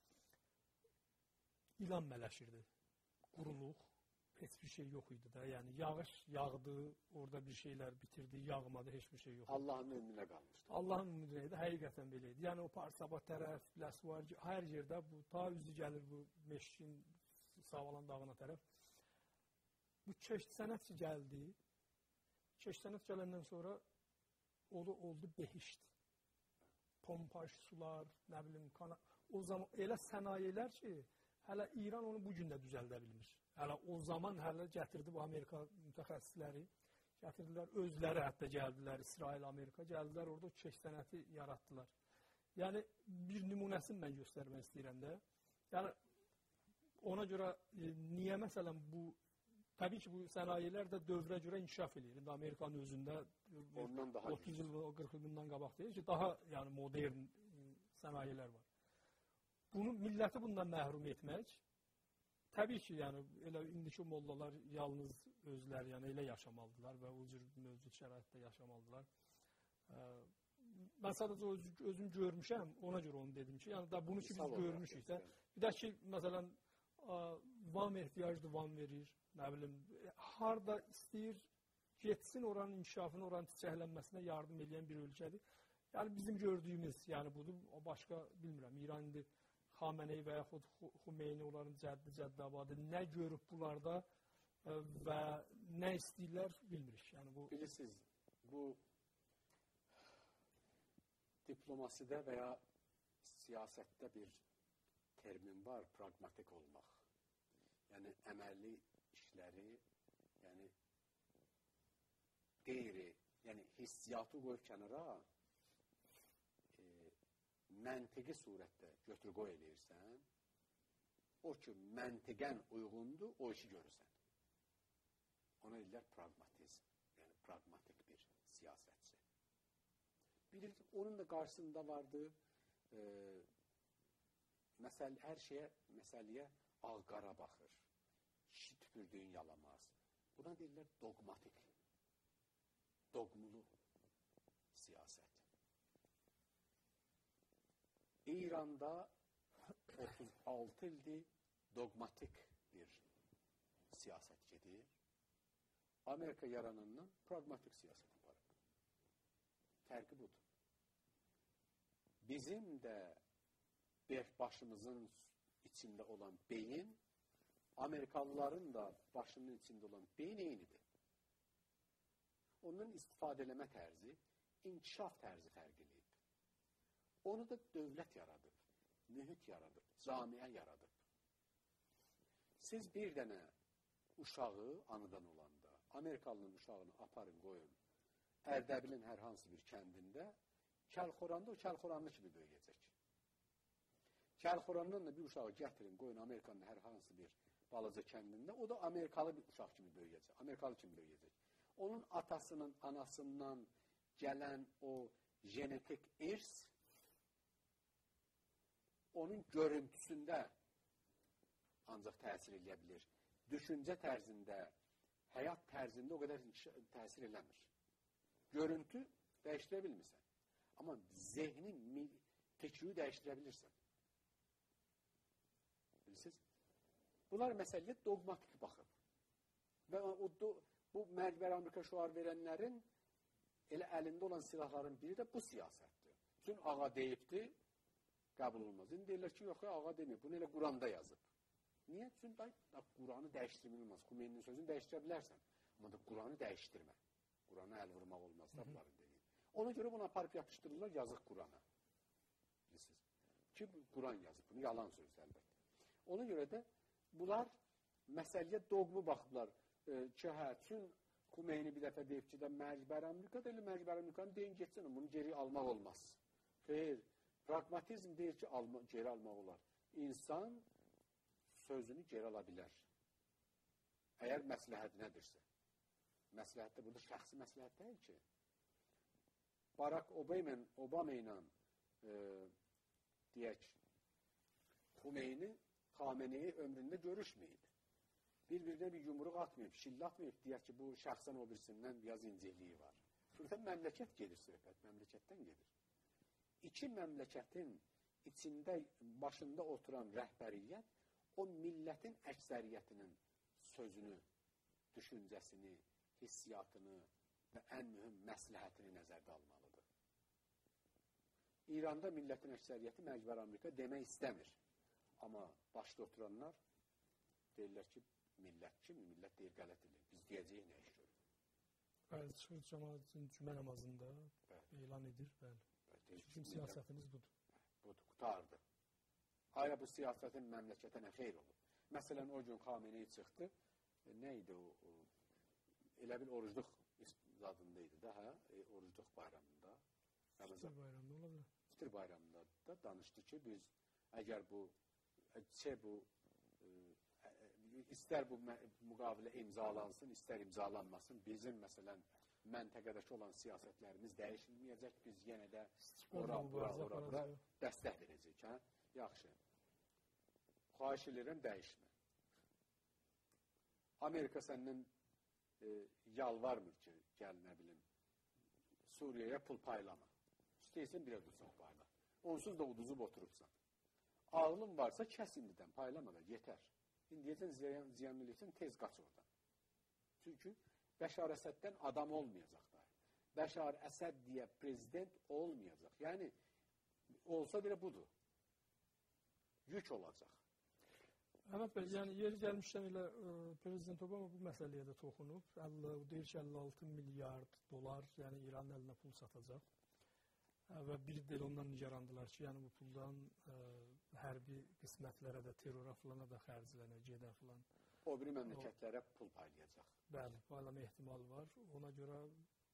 ilan mələşirdi. Quruluq, heç bir şey yox idi da. Yəni, yağış yağdı, orada bir şeylər bitirdi, yağmadı, heç bir şey yox idi. Allahın önünə qalmışdı. Allahın önünə idi, həqiqətən belə idi. Yəni, o Parsaba tərəf, Ləsvar, hər yerdə bu, ta üzü gəlir bu Meşkin, Savalan dağına tərəf. Bu keşt sənətçi gəldi. Keşt sənət gələndən sonra oldu behişt. Pompaj sular, nə bilim, o zaman elə sənayilər ki, hələ İran onu bugün də düzəldə bilmir. Hələ o zaman hələ gətirdi bu Amerika mütəxəssisləri, gətirdilər, özləri hətta gəldilər, İsrail, Amerika gəldilər, orada o keşt sənəti yaratdılar. Yəni, bir nümunəsini mən göstərmək istəyirəm də. Yəni, ona görə niyə məsələn bu, təbii ki, bu sənayilər də dövrə görə inkişaf edir. İndi Amerikanın özündə 30 il, 40 il bundan qabaq deyir ki, daha yəni, modern sənayilər var. Bunu, milləti bundan məhrum etmək, təbii ki, yəni, elə indiki mollalar yalnız özləri, yəni, elə yaşamalıdırlar və o cür mövcud şəraitdə yaşamalıdırlar. Mən sadəcə özüm görmüşəm, ona görə onu dedim ki, yəni, bunu ki, biz görmüşük də. Bir də ki, məsələn, vam ehtiyacdır, vam verir, nə bilim, harada istəyir, getsin oranın inkişafını, oranın çiçəklənməsinə yardım edən bir ölkədir. Yəni, bizim gördüyümüz, yəni, budur, o başqa, bilmirəm, İran indi Xameneyi və yaxud Xumeyni, onların cəddi-cəddabadı, nə görüb bunlarda və nə istəyirlər, bilmirik. Yəni, bu... Bilirsiniz, bu diplomasidə və ya siyasətdə bir termin var, pragmatik olmaq. Yəni, əməlli işləri, yəni, qeyri, yəni hissiyatı qoyub kənara, məntiqi surətdə götür-qoy eləyirsən, o ki, məntiqən uyğundur, o işi görürsən. Ona deyirlər pragmatizm, yəni pragmatik bir siyasətçi. Onun da qarşısında vardı, hər məsələyə ağ-qara baxır, kişi tüpürdüyün yalamaz. Buna deyirlər dogmatik, dogmulu siyasət. İranda 36 ildir dogmatik bir siyasət gedir. Amerika yaranandan pragmatik siyasət aparıb. Fərqi budur. Bizim də başımızın içində olan beyin, Amerikalıların da başının içində olan beyin eynidir. Onun istifadə eləmə tərzi, inkişaf tərzi fərqliyib. Onu da dövlət yaradıb, mühit yaradıb, camiə yaradıb. Siz bir dənə uşağı anadan olanda, Amerikalının uşağını aparın, qoyun, Ərdəbilin hər hansı bir kəndində, Kəlxoranda o Kəlxoranlı kimi böyüyəcək. Kəlxorandan da bir uşağı gətirin, qoyun Amerikanın hər hansı bir balaca kəndində, o da Amerikalı bir uşaq kimi böyüyəcək, Amerikalı kimi böyüyəcək. Onun atasının, anasından gələn o genetik irs, onun görüntüsündə ancaq təsir edə bilir. Düşüncə tərzində, həyat tərzində o qədər təsir eləmir. Görüntü dəyişdirə bilmirsən. Amma zehni, fikri dəyişdirə bilirsən. Bilirsiniz? Bunlar məsələyə dogmatik baxıb. Və bu Məcbər Amerika şüar verənlərin elə əlində olan silahların biri də bu siyasətdir. Çünki ağa deyibdi, qəbul olmaz. İndi deyirlər ki, yox, ağa deməyib. Bunu elə Quranda yazıb. Niyə? Çünki Quranı dəyişdirmək olmaz. Xümeynin sözünü dəyişdirə bilərsən. Amma da Quranı dəyişdirmə. Qurana əl vurmaq olmaz da bunların deyil. Ona görə buna aparıb yapışdırırlar, yazıq Qurana. Bilirsiniz. Ki, Quran yazıb. Bunu yalan sözdür əlbəttə. Ona görə də bunlar məsələyə dogmu baxıblar. Ki, çün Xümeyni bir dəfə deyib ki, Məcbər Amerika da elə Məcbər Amerikanı deyin geçsin, bunu geri almaq olmaz. Xeyr, pragmatizm deyir ki, geri almaq olar. İnsan sözünü geri ala bilər. Əgər məsləhət nədirsə. Məsləhət də burada şəxsi məsləhət deyil ki. Barack Obama ilə deyək, Xümeyni Xameneyi ömründə görüşməyib. Bir-birinə bir yumruq atmayıb, şillatmayıb, deyək ki, bu şəxsən o birisindən biraz incikliyi var. Burada məmləkət gedir söhbət, məmləkətdən gedir. İki məmləkətin içində, başında oturan rəhbəriyyət o millətin əksəriyyətinin sözünü, düşüncəsini, hissiyatını və ən mühüm məsləhətini nəzərdə almalıdır. İranda millətin əksəriyyəti Məcbər Amerika demək istəmir. Amma başda oturanlar deyirlər ki, millət kim? Millət deyir, qələt edir. Biz deyəcəyik nə iş görür. Bəli, çıxır cəmaətin cümə namazında elan edir. Bizim siyasətimiz budur. Budur, qutardı. Aya bu siyasətin məmləkətə nə xeyr olur? Məsələn, o gün Xameneyi çıxdı. Nə idi o? Elə bil orucluq zadındaydı da, orucluq bayramında. Fitir bayramında ola bilər. Fitir bayramında da danışdı ki, biz əgər istər bu müqavilə imzalansın, istər imzalanmasın, bizim məsələn məntəqədəki olan siyasətlərimiz dəyişilməyəcək, biz yenə də ora dəstək verəcək. Yaxşı. Xahiş edirəm, dəyişmə. Amerika səndən yalvarmır ki, gəl nə bilim, Suriyaya pul paylama. İstəyirsən bir uduzaq payla. Onsuz da uduzub oturubsan. Ağlın varsa kəs indidən, paylama da, yetər. İndiyəcən ziyan eləyirsən, tez qaç oradan. Çünki Bəşar Əsəddən adam olmayacaq da. Bəşar Əsəd deyə prezident olmayacaq. Yəni, olsa belə budur. Yük olacaq. Əhməd bəy, yəni yeri gəlmişdən elə Prezident Obama bu məsələyə də toxunub. Deyir ki, 56 milyard dolar, yəni İranın əlinə pul satacaq. Və biri də ondan nigarandılar ki, yəni bu puldan hərbi qismətlərə də, terrora filana da xərclənə, gedə filan. O biri məmləkətlərə pul paylayacaq. Bəli, paylama ehtimalı var. Ona görə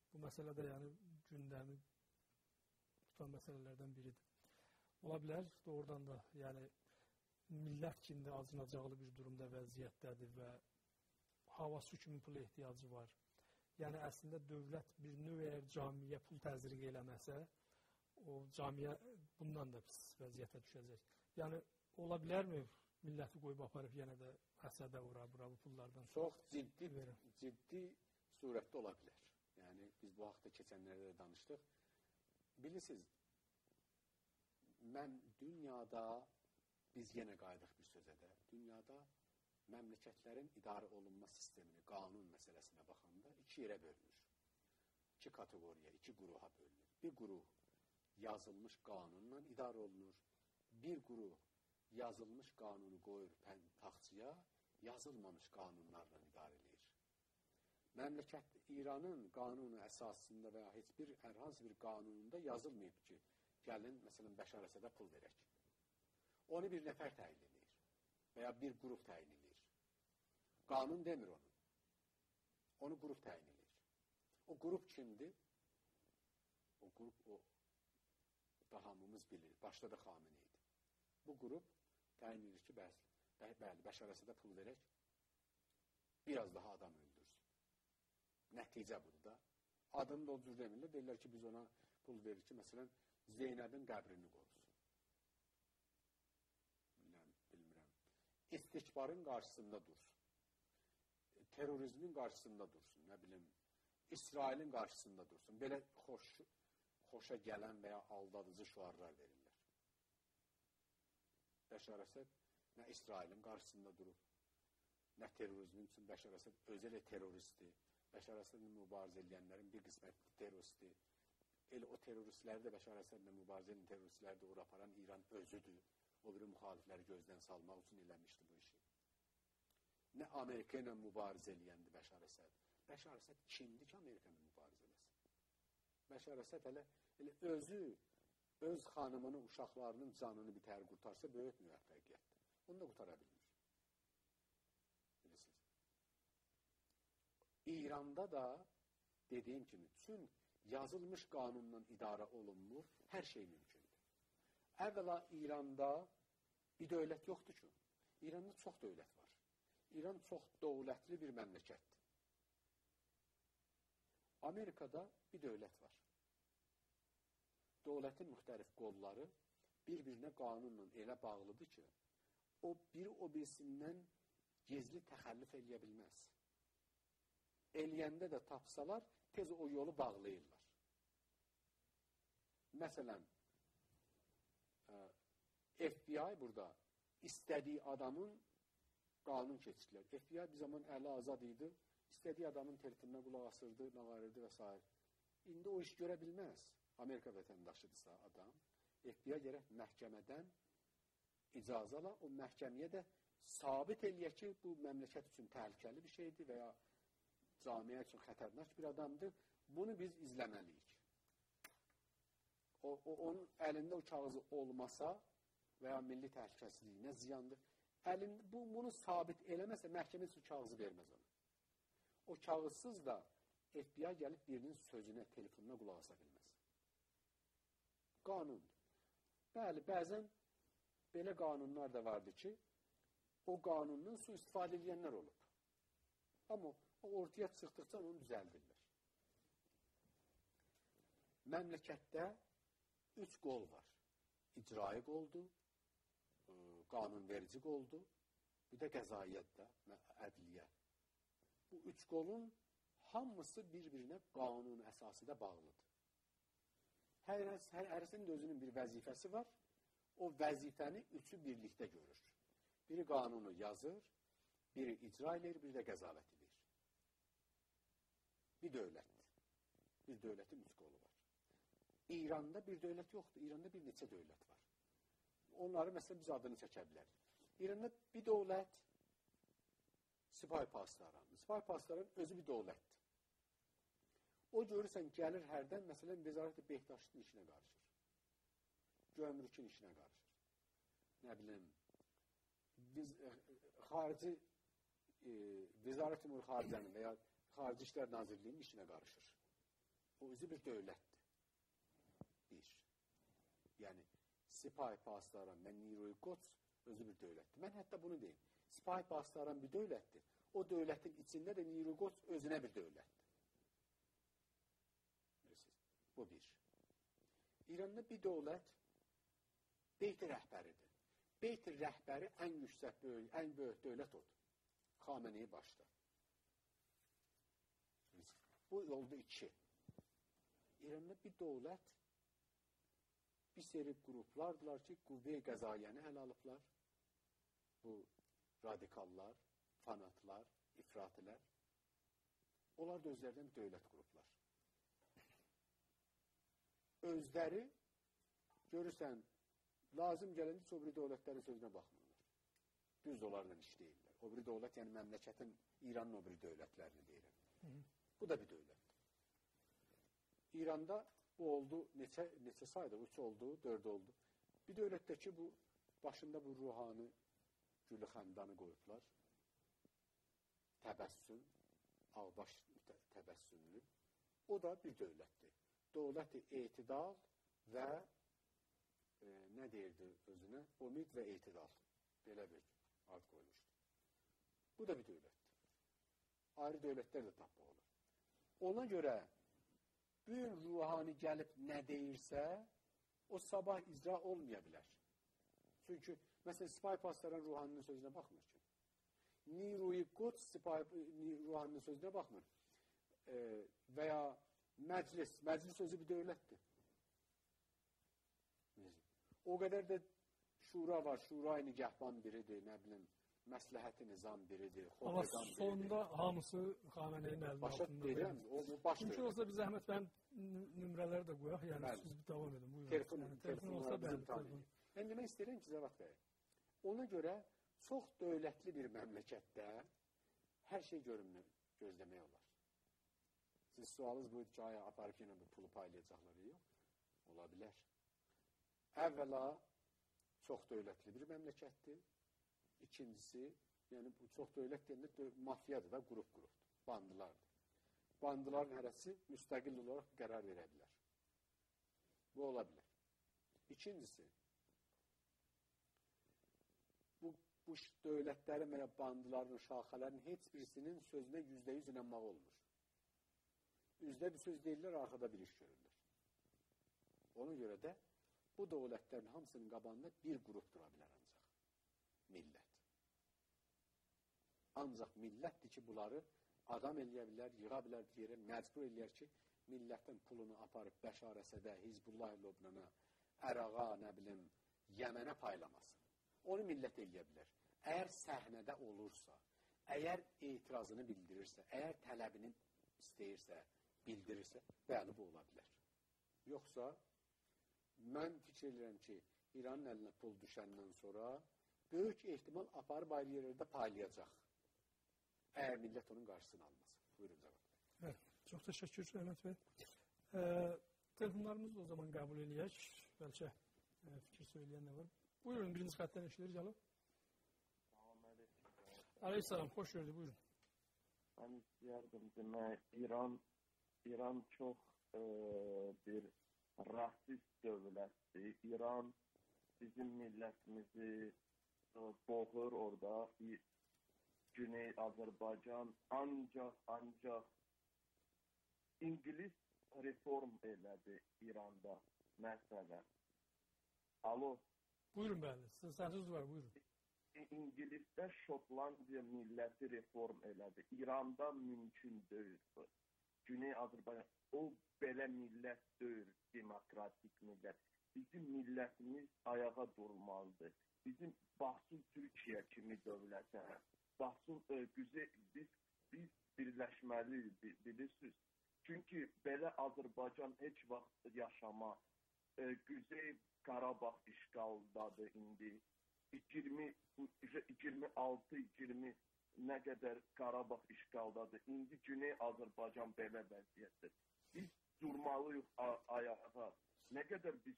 Bu məsələ də yəni gündəmi tutan məsələlərdən biridir. Ola bilər, doğrudan da yəni millət kimi acınacaqlı bir durumda vəziyyətdədir və havası kimi pula ehtiyacı var. Yəni əslində dövlət bir növ əgər camiyə pul təzriq eləməsə, o camiyə bundan da pis vəziyyətə düşəcək. Yəni ola bilərmi milləti qoyub aparıb yenə də həsədə bura bu pullardan? Çox ciddi surətdə ola bilər. Yəni biz bu haqda keçənlərdə də danışdıq. Bilirsiniz, dünyada biz yenə qayıdıq bir sözə də. Dünyada məmləkətlərin idarə olunma sistemini, qanun məsələsinə baxanda iki yerə bölünür. İki kateqoriya, iki quruha bölünür. Bir quruh yazılmış qanunla idarə olunur. Bir quruh yazılmış qanunu qoyur taxtçıya, yazılmamış qanunlarla idarə edir. Məmləkət İranın qanunu əsasında və ya heç bir hər hansı bir qanununda yazılmayıb ki, gəlin, məsələn, Bəşar Əsədə pul verək. Onu bir nəfər təyin edir və ya bir qrup təyin edir. Qanun demir onu. Onu qrup təyin edir. O qrup kimdir? O qrup da hamımız bilir. Başda da Xamenei idi. Bu qrup təyin edir ki, bəli, Bəşar Əsədə pul verək, biraz daha adam öldürsün. Nəticə budur da. Adını da o cür demirlər. Deyirlər ki, biz ona pul verir ki, məsələn, Zeynəbin qəbrini qorusun. Bilmirəm. İstikbarın qarşısında dursun. Terrorizmin qarşısında dursun. Nə bilim, İsrailin qarşısında dursun. Belə xoşa gələn və ya aldadıcı şüarlar verirlər. Bəşar Əsəd nə İsrailin qarşısında durub, nə terrorizmin üçün Bəşar Əsəd özü elə terroristdir. Bəşar Əsədlə mübarizə edənlərin bir qisməti terroristdir. Elə o terroristləri də Bəşar Əsədlə mübarizə edən terroristləri də ora aparan İran özüdür. O biri müxalifləri gözdən salmaq üçün eləmişdi bu işi. Nə Amerika ilə mübarizə eləyəndi Bəşar Əsəd. Bəşar Əsəd kimdir ki, Amerika ilə mübarizə eləsin? Bəşar Əsəd elə özü, öz xanımının, uşaqlarının canını bitər qurtarsa böyük müvəffəqiyyətdir. Onu da qutara bilmir. Bilirsiniz. İranda da dediyim kimi tüm yazılmış qanunla idarə olunmur, hər şey mümkündür. Əvvəla İranda bir dövlət yoxdur ki. İranda çox dövlət var. İran çox dövlətli bir məmləkətdir. Amerikada bir dövlət var. Dövlətin müxtəlif qolları bir-birinə qanunla elə bağlıdır ki, o biri o birisindən gizli təxəllüf eləyə bilməz. Eləyəndə də tapsalar, tez o yolu bağlayırlar. Məsələn, FBI burada istədiyi adamın qanun keçirlər. FBI bir zaman əli azad idi, istədiyi adamın telefonuna qulaq asırdı, nağarırdı və s. İndi o iş görə bilməz. Amerika vətəndaşıdırsa adam, FBI gərək məhkəmədən icazə ala, o məhkəməyə də sabit eləyə ki, bu məmləkət üçün təhlükəli bir şeydir və ya camiyə üçün xətərnak bir adamdır. Bunu biz izləməliyik. Onun əlində o kağızı olmasa və ya milli təhlükəsizliyinə ziyandır. Bunu sabit eləməsə məhkəmə üçün kağızı verməz ona. O kağızsız da FBI gəlib birinin sözünə, telefonuna qulaq asa bilməz. Qanundur. Bəli, bəzən belə qanunlar da vardır ki, o qanundan sui-istifadə edənlər olub. Amma o ortaya çıxdıqca onu düzəldirlər. Məmləkətdə 3 qol var. İcrai qoldur, qanunverici qoldur, bir də qəzaiyyət də, ədliyyə. Bu 3 qolun hamısı bir-birinə qanun əsasında bağlıdır. Hərəsinin də özünün bir vəzifəsi var. O vəzifəni üçü birlikdə görür. Biri qanunu yazır, biri icra edir, biri də qəzavət edir. Bir dövlətdir. Bir dövlətin 3 qolu var. İranda bir dövlət yoxdur. İranda bir neçə dövlət var. Onları məsələn biz adını çəkə bilərik. İranda bir dövlət Sipah paslarıdır. Sipah pasların özü bir dövlətdir. O görürsən gəlir hərdən məsələn Vəzarət-i Behdaştın işinə qarışır. Gömrükün işinə qarışır. Nə bilim xarici Vəzarət-i Xaricənin və ya Xarici İşlər Nazirliyinin işinə qarışır. o özü bir dövlətdir. Bir. Yəni, Sipahi Pasdaran və Niroy Qoç özü bir dövlətdir. Mən hətta bunu deyim. Sipahi Pasdaran bir dövlətdir. O dövlətin içində də Niroy Qoç özünə bir dövlətdir. Bu bir. İranda bir dövlət Beyt rəhbəridir. Beyt rəhbəri ən yüksək, ən böyük dövlət odur. Xameneyi başda. Bu yolda iki. İranda bir dövlət, bir seri qruplardılar ki, qüvvə-i qəzaiyəni ələ alıblar. Bu radikallar, fanatlar, ifratilər. Onlar da özlərindən dövlət qruplar. Özləri, görürsən, lazım gələndə o biri dövlətlərin sözünə baxmırlar. Düz onlarla işləyirlər. O biri dövlət, yəni məmləkətin, İranın o biri dövlətlərini deyirəm. Bu da bir dövlətdir. İranda bu oldu, neçə sayda? 3 oldu, 4 oldu. Bir dövlətdə ki, bu, başında bu ruhani gülü xəndanı qoyublar. Təbəssüm, ağbaş təbəssümlü. O da bir dövlətdir. Dövlət-i etidal və nə deyirdi özünə? Umid və etidal. Belə bir ad qoymuşdu. Bu da bir dövlətdir. Ayrı dövlətlər də tapmaq olur. Ona görə bir ruhani gəlib nə deyirsə, o sabah icra olmaya bilər. Çünki, məsələn, Sipahi Pasdaran ruhaninin sözünə baxmır ki. Niroy Qoç ruhaninin sözünə baxmır. Və ya məclis sözü bir dövlətdir. O qədər də şura var, şura-i nigahban biridir, nə bilim, məsləhət-i nizam biridir, amma sonunda hamısı Xameneyin əlinin başa altında. Deyirəm, o baş Mümkün olsa bir zəhmət mən nömrələri də qoyaq, yəni siz bir davam edin. Telefon olsa bəli. Mən demək istəyirəm ki, Cəvad bəy, ona görə çox dövlətli bir məmləkətdə hər şey gözləmək olar. Siz sualınız buydu ki, aya aparıb yenə bu pulu paylayacaqlar, yox? Ola bilər. Əvvəla çox dövlətli bir məmləkətdir. İkincisi, yəni bu çox dövlət deyəndə mafiyadır da, qrup-qrupdur, bandılardır. Bandıların hərəsi müstəqil olaraq qərar verə bilər. Bu ola bilər. İkincisi, bu dövlətlərin və ya bandıların, şaxələrin heç birisinin sözünə %100 inanmaq olmur. Üzdə bir söz deyirlər, arxada bir iş görürlər. Ona görə də bu dövlətlərin hamısının qabağında bir qrup dura bilər ancaq. Millət. Ancaq millətdir ki, bunları adam eləyə bilər, yığa bilər bir yerə, məcbur eləyər ki, millətin pulunu aparıb Bəşar Əsədə, Hizbullah Lobnana, Ərağa, nə bilim, Yəmənə paylamasın. Onu millət eləyə bilər. Əgər səhnədə olursa, əgər etirazını bildirirsə, əgər tələbini istəyirsə, bildirirsə, bəli, bu ola bilər. Yoxsa, mən fikir edirəm ki, İranın əlinə pul düşəndən sonra böyük ehtimal aparıb ayrı yerlərdə paylayacaq. Əgər millət onun qarşısını almasın. Buyurun, cavab. Evet, çox təşəkkür, Əhməd bəy. Telefonlarımızı o zaman qəbul edək. Bəlkə fikir söyləyən nə var? Buyurun, birinci xətdən eşidir, Cəlal. Aleyhisselam, xoş gördük, buyurun. Mən istəyərdim demək, İran çox bir rasist dövlətdir. İran bizim millətimizi boğur orada. Güney Azərbaycan ancaq İngilis reform elədi İranda məsələn. Alo. Buyurun bəli, səsiniz var, buyurun. İngilisdə Şotlandiya milləti reform elədi. İranda mümkün deyil. Güney Azərbaycan, o belə millət deyil, demokratik millət. Bizim millətimiz ayağa durmalıdır. Bizim baxsın Türkiyə kimi dövlətə, baxsın biz birləşməliyik, bilirsiniz. Çünki belə Azərbaycan heç vaxt yaşamaz. Güzey Qarabağ işğaldadır indi. 26-20 nə qədər Qarabağ işğaldadır. İndi Güney Azərbaycan belə vəziyyətdir. Biz durmalıyıq ayağa. Nə qədər biz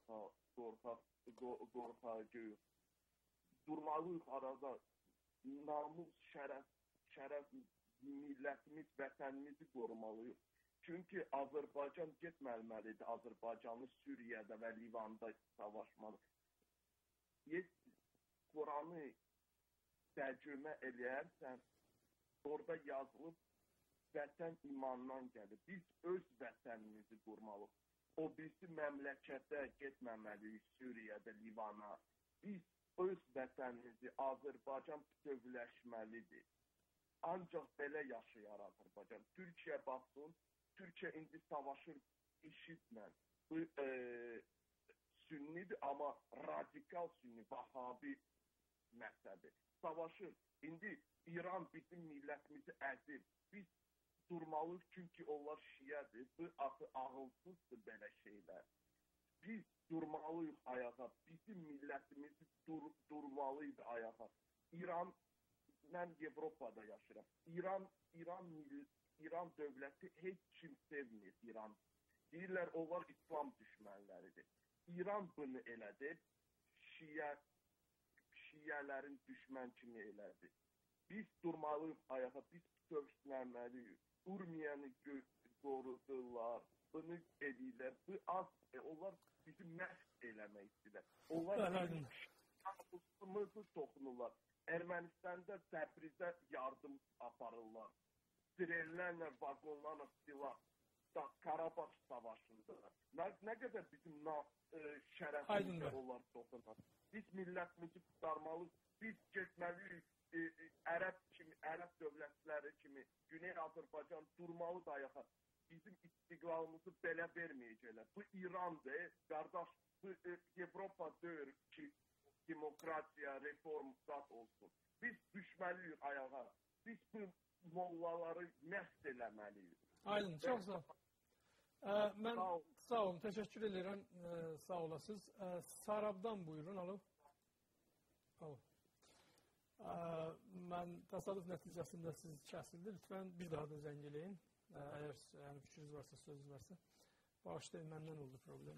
qorxacağıq. Durmalıyıq arada. Namus, şərəf, millətimiz, vətənimizi qorumalıyıq. Çünki Azərbaycan getməlidir, Azərbaycanı Suriyyədə və Livanda savaşmalı. Quranı tərcümə eləyərsən, orada yazılıb, vətən imandan gəlir. Biz öz vətənimizi qurmalıyıq. O birisi məmləkətə getməməliyik, Suriyyədə, Livana. Biz öz vətənimizi, Azərbaycan bütövləşməlidir. Ancaq belə yaşayar Azərbaycan. Türkiyə baxsın, Türkiyə indi savaşır IŞİD-lə. Sünnidir, amma radikal sünni, vahabi məzhəbi. Savaşır. İndi İran bizim millətimizi əzir. Biz durmalıyıq, çünki onlar şiyədir. Bu ağılsızdır belə şeylər. Biz durmalıyıq ayağa. Bizim millətimizi durmalıydı ayağa. İran, mən Avropada yaşayıram. İran dövləti heç kim sevmir İran. Deyirlər, onlar İslam düşmənləridir. İran bunu elədi. Şiyələrin düşmən kimi elədi. Biz durmalıyıq ayağa. Biz dövüşlənməliyik. Urmiyanı qorudurlar. Bunu edirlər. Onlar bizi məhv eləmək istəyirlər. Onlar şahsımızı toxunurlar. Ermənistanda Təbrizdə yardım aparırlar. Trenlərlə, vagonlarla silah. Qarabağ savaşında. Nə qədər bizim şərəfimizə onlar toxunar. Biz millətimizi qurtarmalıyıq. Biz getməliyik. Ərəb dövlətləri kimi Güney Azərbaycan durmalıdır ayağa. Bizim istiqlalımızı belə verməyəcəklər. Bu İrandır, qardaş, bu Avropa deyir ki, demokratiya, reform zat olsun. Biz düşməliyik ayağa. Biz bu mollaları məhv eləməliyik. Aydın, çox sağ ol. Mən sağ olun, təşəkkür edirəm, sağ olasınız. Sarabdan buyurun, alo. Alo. Mən təsadüf nəticəsində siz kəsildi. Lütfən bir daha da zəng eləyin. Əgər fikriniz varsa, sözünüz varsa. Bağışlayın, məndən oldu problem.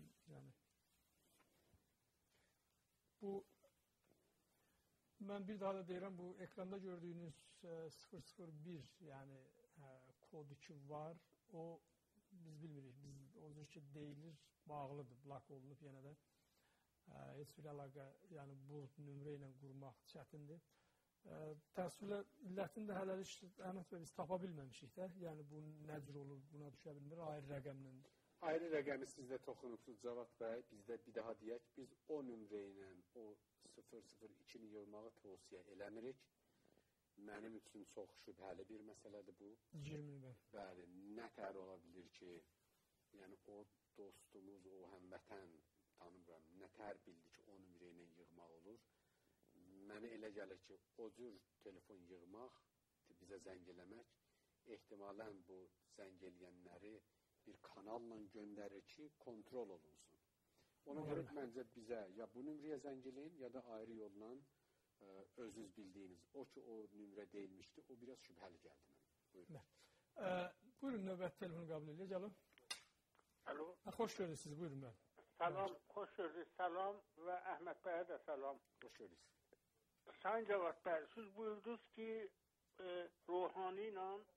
Mən bir daha da deyirəm, bu ekranda gördüyünüz 001 yəni kod 2 var. O biz bilmirik. Biz o cür ki deyilir, bağlıdır, blok olunub yenə də. Heç bir əlaqə, yəni bu nömrə ilə qurmaq çətindir. Təəssüflə illətini də hələlik Əhməd bəy biz tapa bilməmişik də. Yəni bu nə cür olur, buna düşə bilmir, ayrı rəqəmlə. Ayrı rəqəmi sizdə toxunubsuz Cavad bəy. Bizdə bir daha deyək, biz o nömrə ilə o 002-ni yığmağı tövsiyə eləmirik. Mənim üçün çox şübhəli bir məsələdir bu. 20 bəy. Bəli, nə tər ola bilir ki, yəni o dostumuz, o həmvətən tanımıram, nə tər bildi ki, o nömrə ilə yığmaq olur. Mənə elə gəlir ki, o cür telefon yığmaq, bizə zəng eləmək, ehtimalən bu zəng eləyənləri bir kanalla göndərir ki, kontrol olunsun. Ona görə məncə bizə ya bu nömrəyə zəng eləyin, ya da ayrı yolla özünüz bildiyiniz, o ki, o nömrə deyilmişdi, o biraz şübhəli gəldi mənə. Buyurun. Buyurun, növbət telefonu qəbul edək, gəlin. Alo. Xoş gördünüz, buyurun mən. Salam, xoş gördünüz, salam və Əhməd bəyə də salam. Xoş gördünüz. Sayın Cavad bəy, siz buyurdunuz ki, Ruhani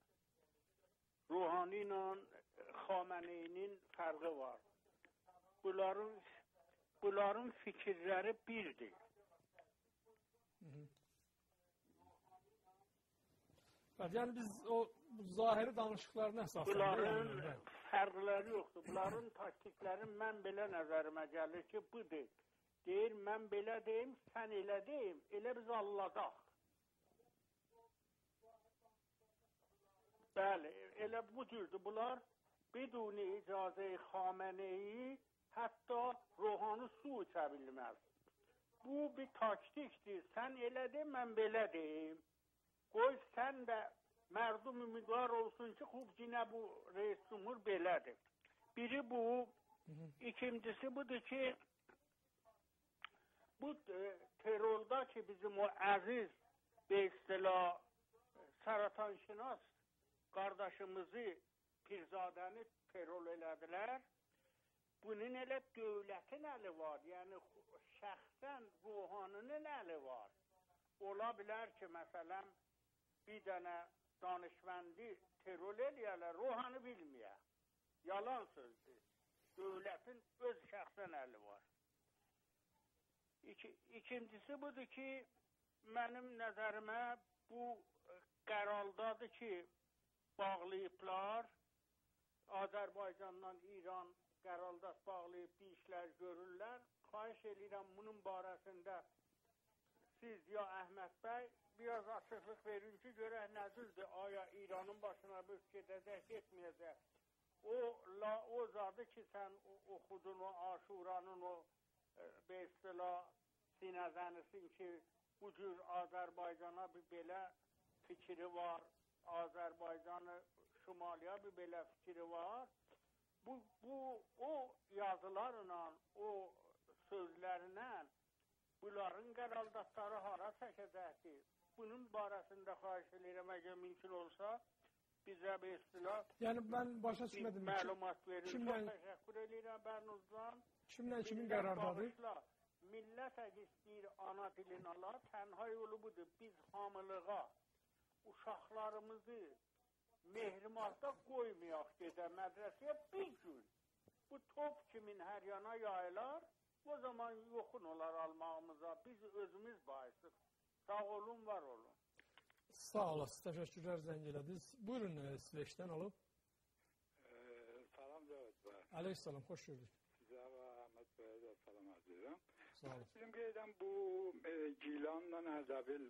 ilə Xameneyinin fərqi var. Bunların fikirləri birdir. Yəni biz o zahiri danışıqlarına əsasən... Bunların fərqləri yoxdur. Bunların taktikləri mən belə nəzərimə gəlir ki, budur. Deyir, mən belə deyim, sən elə deyim, elə biz alladaq. Bəli, elə bu cürdür. Bunlar biduni icazə-i Xameneyi hətta ruhanı su içə bilməz. Bu bir taktikdir. Sən elə de, mən belə deyim. Qoy sən də mərdum ümidvar olsun ki, xub yine bu reis cumhur belədir. Biri bu, ikincisi budur ki, bu terördə ki, bizim o əziz və istilah sərətanşinas qardaşımızı, Pirzadəni terör elədilər. Bunun elə dövlətin əli var, yəni şəxsən ruhanının əli var. Ola bilər ki, məsələn, bir dənə danışməndi terör eləyərlər, ruhanı bilməyə. yalan sözdür. Dövlətin öz şəxsən əli var. İkincisi budur ki, mənim nəzərimə bu qərardadır ki, bağlayıblar, Azərbaycandan İran qərardat bağlayıb bir işlər görürlər. Xahiş edirəm bunun barəsində siz ya Əhməd bəy biraz açıqlıq verin ki, görək nədirdir, aya İranın başına bir gedəcək, getməyəcək. O zadı ki, sən oxudun o Aşuranın o belə sinəzənisin ki, bu cür Azərbaycana bir belə fikri var, Azərbaycanı Şimaliyə bir belə fikri var. O yazılarla, o sözlərlə bunların qərardatları hara çəkəcəkdir? Bunun barəsində xahiş edirəm, əgər mümkün olsa, bizə bir istilah yəni mən başa düşmədim. Məlumat verir. Çox təşəkkür edirəm Bərnuzdan. Kimlə kimin qərardadır? Millət əgər istəyir ana dilini ala, tənha yolu budur. Biz hamılığa uşaqlarımızı mehrimatda qoymayaq gedə mədrəsəyə bir gün. Bu top kimin hər yana yayılar, o zaman yoxun olar almağımıza. Biz özümüz bayısıq. Sağ olun, var olun. Sağ olasınız, təşəkkürlər zəng elədiniz. Buyurun, Sveçdən alıb. Salam Cavit bəy. Əleyhissalam, xoş gördük. Sizə və Əhməd bəyə də salam edirəm. Sağ olun. Bizim qeydəm bu Gilanla Ərdəbil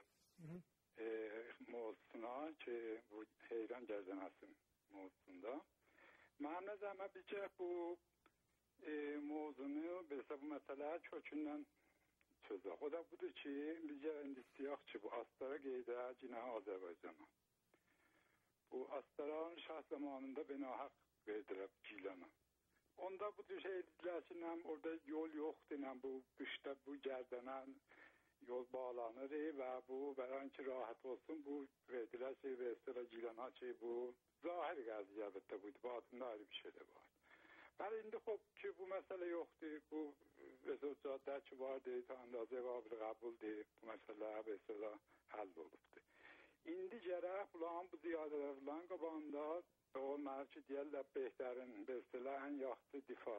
mövzusuna ki, bu Heyran Gərdənəsi mövzusunda. Mənim nəzərimə bir bu mövzunu, bilsə bu məsələ kökündən çözək. O da budur ki, bizə indi istəyək ki, bu Astara qeydə cinə Azərbaycana. Bu Astaranın şah zamanında beynəlxalq verdilər Gilana. Onda bu şey dedilər ki, orada yol yoxdur, bu qışda bu Gərdənə yol bağlanır və bu vərən ki, rahat olsun, bu verdilər ki, Vestara Gilana ki, bu zahir qəziyyə əlbəttə buydu, batında ayrı bir şey də var. Bəli, indi xob ki, bu məsələ yoxdur, bu vəzəcaddə ki, vardır, andazə qabil qəbuldur, bu məsələ vəzəcə həll olubdur. İndi gərək bulan bu ziyadələrlə qabağında olmalı ki, deyərlər, behtərin, vəzəcələ ən yaxdı difa,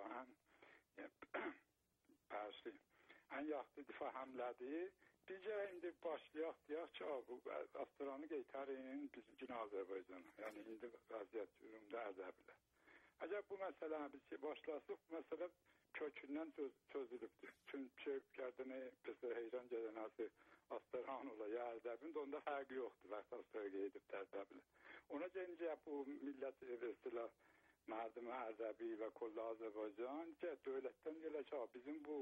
ən yaxdı difa həmlədir. Bizcə indi başlayaq, deyək ki, bu Astaranı qeytərin bizim Azərbaycana, yəni indi vəziyyət ürümdə Ərdəbilə. Əgər bu məsələ biz başlasıq, bu məsələ kökündən çözülübdür. Çünki Gərdənə, Heyran Gərdənəsi Astaran ola, ya Ərdəbin, onda fərqi yoxdur, vaxt Astara qeydib Ərdəbilə. Ona gəncə bu millət evsilə mərdimə Ərdəbi və Kolla Azərbaycan dövlətdən gələ ki, bizim bu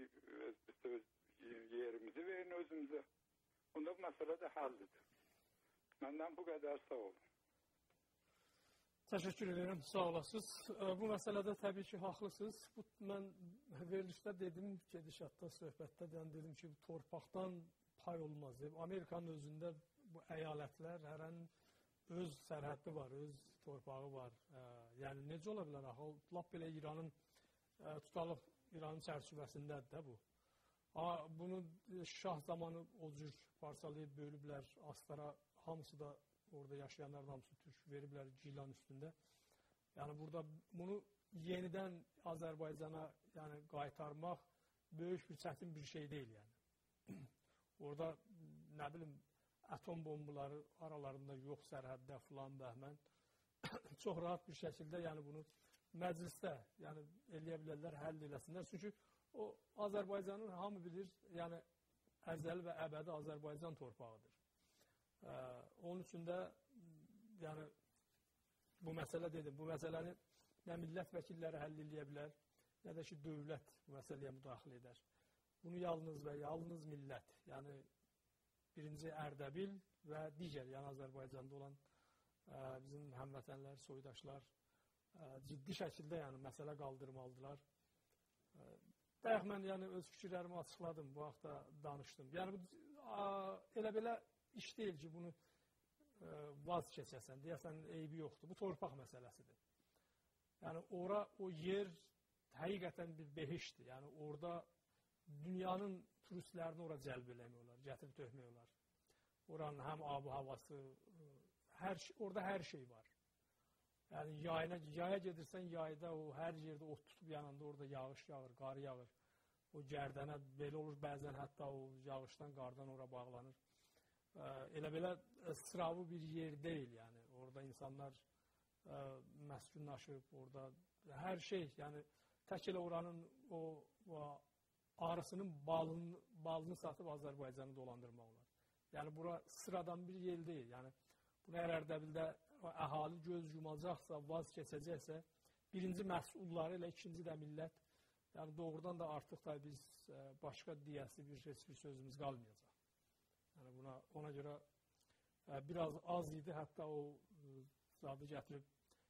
yerimizi verin özümüzə. Onda bu məsələ də həllidir. Məndən bu qədər sağ olun. Təşəkkür edirəm, sağ olasınız. Bu məsələdə təbii ki, haqlısınız. Mən verilişdə dedim, gedişatda, söhbətdə dedim ki, torpaqdan pay olmaz. Amerikanın özündə bu əyalətlər hərənin öz sərhəddi var, öz torpağı var. Yəni, necə ola bilər? Lap belə İranın tutalıq İranın çərçivəsindədir də bu. Bunu şah zamanı o cür parçalayıb, bölüblər, Astara, hamısı da orada yaşayanların hamısı türk veriblər Gilan üstündə. Yəni, burada bunu yenidən Azərbaycana qaytarmaq böyük bir çətin bir şey deyil. Orada, nə bilim, atom bombaları aralarında yox, sərhəddə filan bəhmən çox rahat bir şəkildə bunu məclisdə eləyə bilərlər, həll eləsinlər. Çünki o Azərbaycanın hamı bilir, əzəli və əbədi Azərbaycan torpağıdır. Onun üçün də bu məsələ dedim, bu məsələni nə millət vəkilləri həll eləyə bilər, nə də ki, dövlət bu məsələyə müdaxilə edər. Bunu yalnız və yalnız millət, birinci Ərdəbil və digər Azərbaycanda olan bizim həmvətənlər, soydaşlar ciddi şəkildə məsələ qaldırmalıdırlar. Bayaq mən öz fikirlərimi açıqladım, bu haqda danışdım. Elə belə iş deyil ki, bunu vaz keçəsən, deyəsən, eybi yoxdur. Bu torpaq məsələsidir. Ora, o yer həqiqətən bir behişdir. Orada dünyanın turistlərini ora cəlb eləmək olar, gətirib töhmək olar. Oranın həm abı havası, orada hər şey var. Yəni yaya gedirsən, yayda o hər yerdə ot tutub yanında, orada yağış yağır, qar yağır. O gərdənə belə olur, bəzən hətta o yağışdan, qardan ora bağlanır. Elə belə sıravı bir yer deyil, yəni. Orada insanlar məskunlaşıb, orada hər şey, yəni tək elə oranın o arısının balını satıb Azərbaycanı dolandırmaq olar. Yəni bura sıradan bir yer deyil. Yəni bunu əgər Ərdəbildə əhali göz yumacaqsa, vaz keçəcəksə, birinci məsulları ilə ikinci də millət, yəni doğrudan da artıq da biz başqa deyəsi heç bir sözümüz qalmayacaq. Yəni ona görə biraz az idi, hətta o zadı gətirib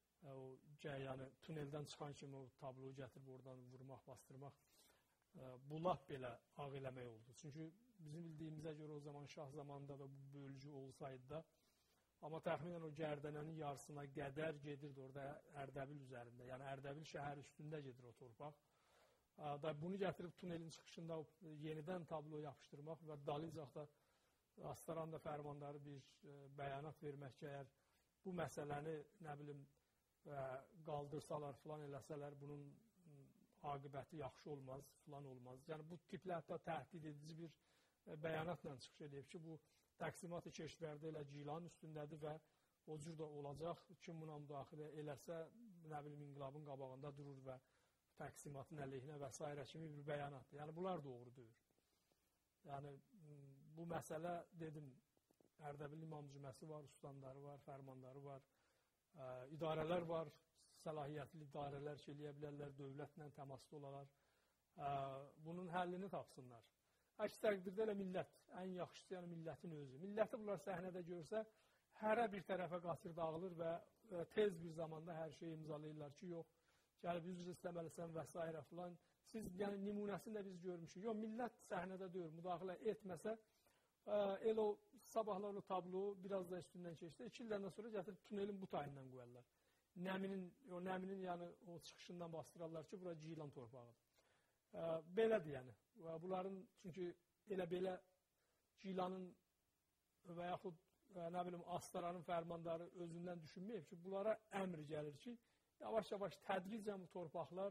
yəni tuneldən çıxan kimi o tabloyu gətirib oradan vurmaq, bastırmaq bu lap belə ağ eləmək oldu. Çünki bizim bildiyimizə görə o zaman şah zamanında da bu bölgü olsaydı da, amma təxminən o gərdənənin yarısına qədər gedirdi orada Ərdəbil üzərində. Yəni Ərdəbil şəhər üstündə gedir o torpaq. Bunu gətirib tunelin çıxışında yenidən tablo yapışdırmaq və dalıcaqda Astaranda fərmanları bir bəyanat vermək ki, əgər bu məsələni nə bilim qaldırsalar, filan eləsələr, bunun aqibəti yaxşı olmaz, filan olmaz. Yəni bu tiplə hətta təhdid edici bir bəyanatla çıxış edib ki, bu təqsimat-ı keşvərdə elə Cilan üstündədir və o cür də olacaq. Kim buna müdaxilə eləsə, nə bilim, inqilabın qabağında durur və təqsimatın əleyhinə və s. kimi bir bəyanatdır. Yəni bunlar doğru deyil. Yəni bu məsələ, dedim, Ərdəbil İmam Cüməsi var, ustandları var, fərmanları var, idarələr var, səlahiyyətli idarələr ki, eləyə bilərlər, dövlətlə təmasda olarlar. Bunun həllini tapsınlar. Əks təqdirdə elə millət, ən yaxşısı yəni millətin özü. Milləti bunlar səhnədə görsə, hərə bir tərəfə qatır dağılır və tez bir zamanda hər şeyi imzalayırlar ki, yox, gəlib üzr istəməlisən və s. filan. Siz yəni nümunəsini də biz görmüşük. Yox, millət səhnədə deyir, müdaxilə etməsə, elə o sabahlar o tablo biraz da üstündən keçdi. 2 ildən sonra gətirib tunelin bu tayından qoyarlar. Nəminin yəni o çıxışından bastırarlar ki, bura Cilan torpağıdır. Belədir yəni. Bunların, çünki elə belə Cilanın və yaxud nə bilim Astaranın fərmanları özündən düşünməyib ki, bunlara əmr gəlir ki, yavaş-yavaş tədricən bu torpaqlar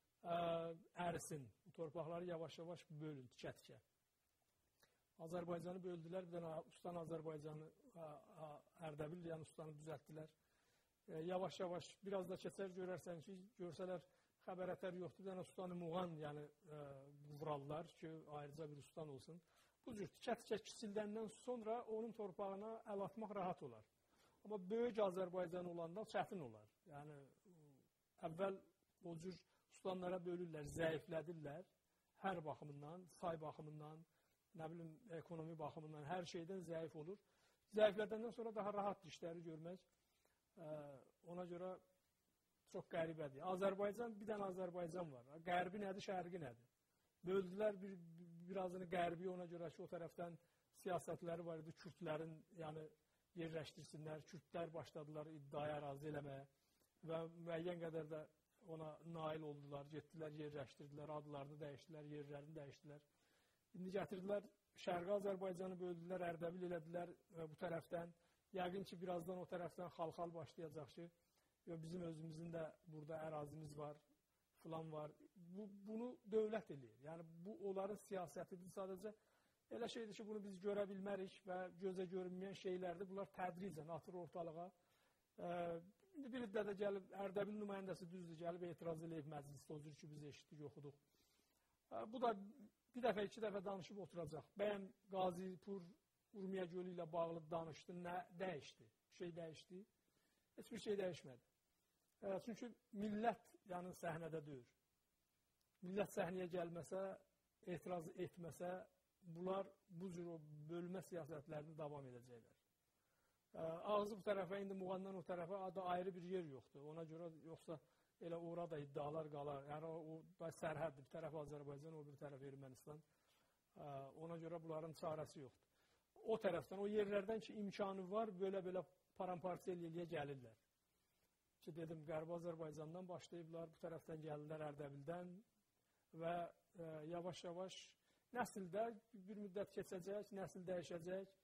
ərisin. Bu torpaqları yavaş-yavaş bölün, tikə-tikə. Azərbaycanı böldülər, bir dənə ustan Azərbaycanı Ərdəbil, yəni ustanı düzəltdilər. Yavaş-yavaş biraz da keçər görərsən ki, görsələr xəbərətər yoxdur, bir dənə ustanı Muğan yəni vurarlar ki, ayrıca bir ustan olsun. Bu cür tikə-tikə kisildəndən sonra onun torpağına əl atmaq rahat olar. Amma böyük Azərbaycan olanda çətin olar. Yəni, əvvəl o cür ustanlara bölürlər, zəiflədirlər, hər baxımından, say baxımından, nə bilim, ekonomi baxımından, hər şeydən zəif olur. Zəiflədəndən sonra daha rahat işləri görmək, ona görə çox qəribədir. Azərbaycan, bir dənə Azərbaycan var. Qərbi nədir, şərqi nədir? Böldülər birazını qərbi, ona görə ki, o tərəfdən siyasətləri var idi, Kürdlərin yəni, yerləşdirsinlər. Kürdlər başladılar iddiaya razı eləməyə və müəyyən qədər də ona nail oldular, getdilər, yerləşdirdilər, adlarını dəyişdilər, yerlərini dəyişdilər. İndi gətirdilər, Şərqi Azərbaycanı böldülər, Ərdəbil elədilər bu tərəfdən. Yəqin ki, birazdan o tərəfdən xalxal başlayacaq ki, bizim özümüzün də burada ərazimiz var, filan var. Bunu dövlət eləyir. Yəni, bu onların siyasətidir sadəcə. Elə şeydir ki, bunu biz görə bilmərik və gözə görünməyən şeylərdir. Bunlar tədricən atır ortalığa. Bir də gəlib, Ərdəbil nümayəndəsi düzdür, gəlib etiraz eləyib məclisdə, o cür ki, biz eşitdik, oxuduq. Bu da bir dəfə, 2 dəfə danışıb oturacaq. Bəyəm Qazipur, Urmiya gölü ilə bağlı danışdı, nə dəyişdi? Bir şey dəyişdi? Heç bir şey dəyişmədi. Çünki millət yəni səhnədə deyir. Millət səhnəyə gəlməsə, etiraz etməsə, bunlar bu cür o bölmə siyasətlərini davam edəcəklər. Ağzı bu tərəfə, indi Muğandan o tərəfə ayrı bir yer yoxdur. Ona görə yoxsa elə orada iddialar qalar. Yəni o sərhəddir. Bir tərəf Azərbaycan, o bir tərəf Ermənistan. Ona görə bunların çarəsi yoxdur. O tərəfdən, o yerlərdən ki, imkanı var, belə-belə paramparçel eləyə gəlirlər. Ki, dedim, Qərbi Azərbaycandan başlayıblar, bu tərəfdən gəlirlər Ərdəbildən və yavaş-yavaş nəsildə bir müddət keçəcək, nəsil dəyişəcək.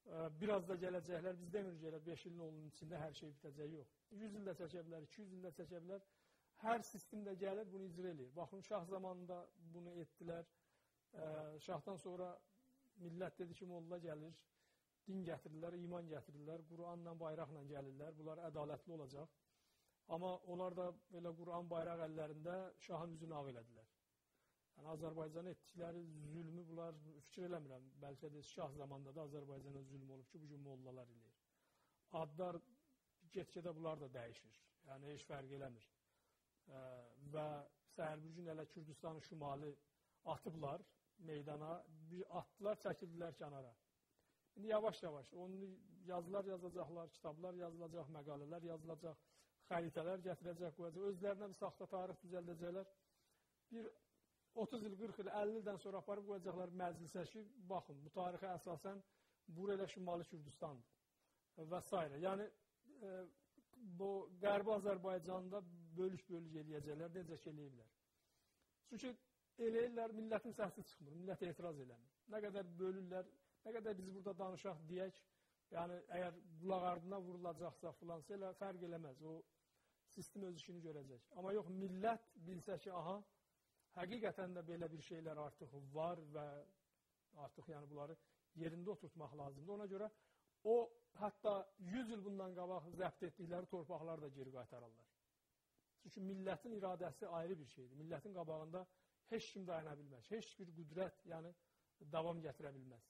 biraz da gələcəklər, biz demirik ki, 5 ilin 10 ilin içində hər şey bitəcək, yox. 100 ildə çəkə bilər, 200 ildə çəkə bilər. Hər sistemdə gəlir, bunu icra edir. Baxın, şah zamanında bunu etdilər. Şahdan sonra millət dedi ki, molla gəlir, din gətirirlər, iman gətirirlər, Quranla, bayraqla gəlirlər. Bunlar ədalətli olacaq. Amma onlar da belə Quran, bayraq əllərində şahın üzünü ağ elədilər. Yəni, Azərbaycana etdikləri zülmü bunlar fikir eləmirəm. Bəlkə də şah zamanında da Azərbaycana zülm olub ki, bugün mollalar eləyir. Adlar get-gedə bunlar da dəyişir. Yəni, heç fərq eləmir. Və səhər bir gün elə Kürdistanın şimali atıblar meydana, bir atdılar, çəkildilər kənara. İndi yavaş-yavaş onu yazılar yazacaqlar, kitablar yazılacaq, məqalələr yazılacaq, xəritələr gətirəcək, qoyacaq. Özlərinə bir saxta tarix düzəldəcəklər. Bir 30 il, 40 il, 50 ildən sonra aparıb qoyacaqlar məclisə ki, baxın, bu tarixə əsasən bura elə Şimali Kürdistandır və s. Yəni, bu Qərbi Azərbaycanda bölük-bölük eləyəcəklər, necə ki, eləyirlər. Çünki eləyirlər, millətin səsi çıxmır, millət etiraz eləmir. Nə qədər bölürlər, nə qədər biz burada danışaq deyək, yəni, əgər qulaq ardına vurulacaqsa filan, elə fərq eləməz, o sistem öz işini görəcək. Amma yox, millət bilsə ki, aha, həqiqətən də belə bir şeylər artıq var və artıq yəni bunları yerində oturtmaq lazımdır. Ona görə o, hətta 100 il bundan qabaq zəbt etdikləri torpaqlar da geri qaytararlar. Çünki millətin iradəsi ayrı bir şeydir. Millətin qabağında heç kim dayana bilməz. Heç bir qüdrət, yəni davam gətirə bilməz.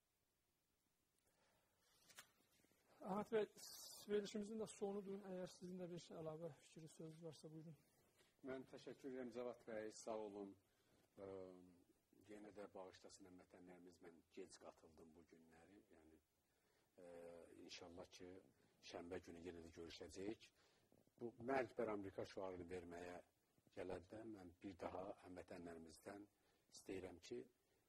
Əhməd bəy, verilişimizin də sonudur. Əgər sizin də bir əlavə fikri söz varsa, buyurun. Mən təşəkkür edirəm Cavad bəy, sağ olun. Yenə də bağışlasın həmvətənlərimiz, mən gec qatıldım bu günləri. Yəni, inşallah ki, şənbə günü yenə də görüşəcəyik. Bu Mərc bər Amerika şüarını verməyə gələndə mən bir daha həmvətənlərimizdən istəyirəm ki,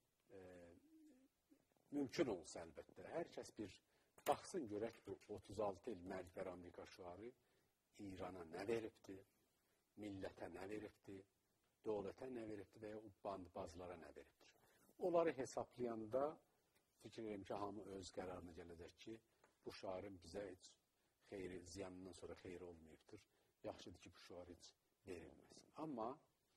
mümkün olsa əlbəttə, hər kəs bir baxsın görək bu 36 il Mərc bər Amerika şüarı İrana nə veribdir? Millətə nə veribdir, dövlətə nə veribdir və ya o bandbazlara nə veribdir. Onları hesablayanda fikir edirəm ki, hamı öz qərarına gələcək ki, bu şüarın bizə heç xeyri, ziyanından sonra xeyri olmayıbdır. Yaxşıdır ki, bu şüar heç verilməsin. Amma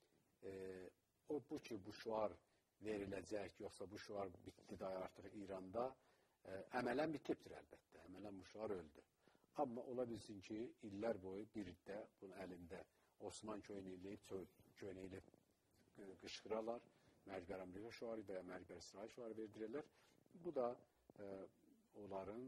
bu ki, bu şüar veriləcək, yoxsa bu şüar bitdi də artıq İranda, əmələn bitibdir əlbəttə, əmələn bu şüar öldü. Amma ola bilsin ki, illər boyu bir də bunun əlində Osman köynəyi qışqıralar, Mərc-bər Amerika şüarı və ya Mərc-bər İsrail şüarı verdirirlər. Bu da onların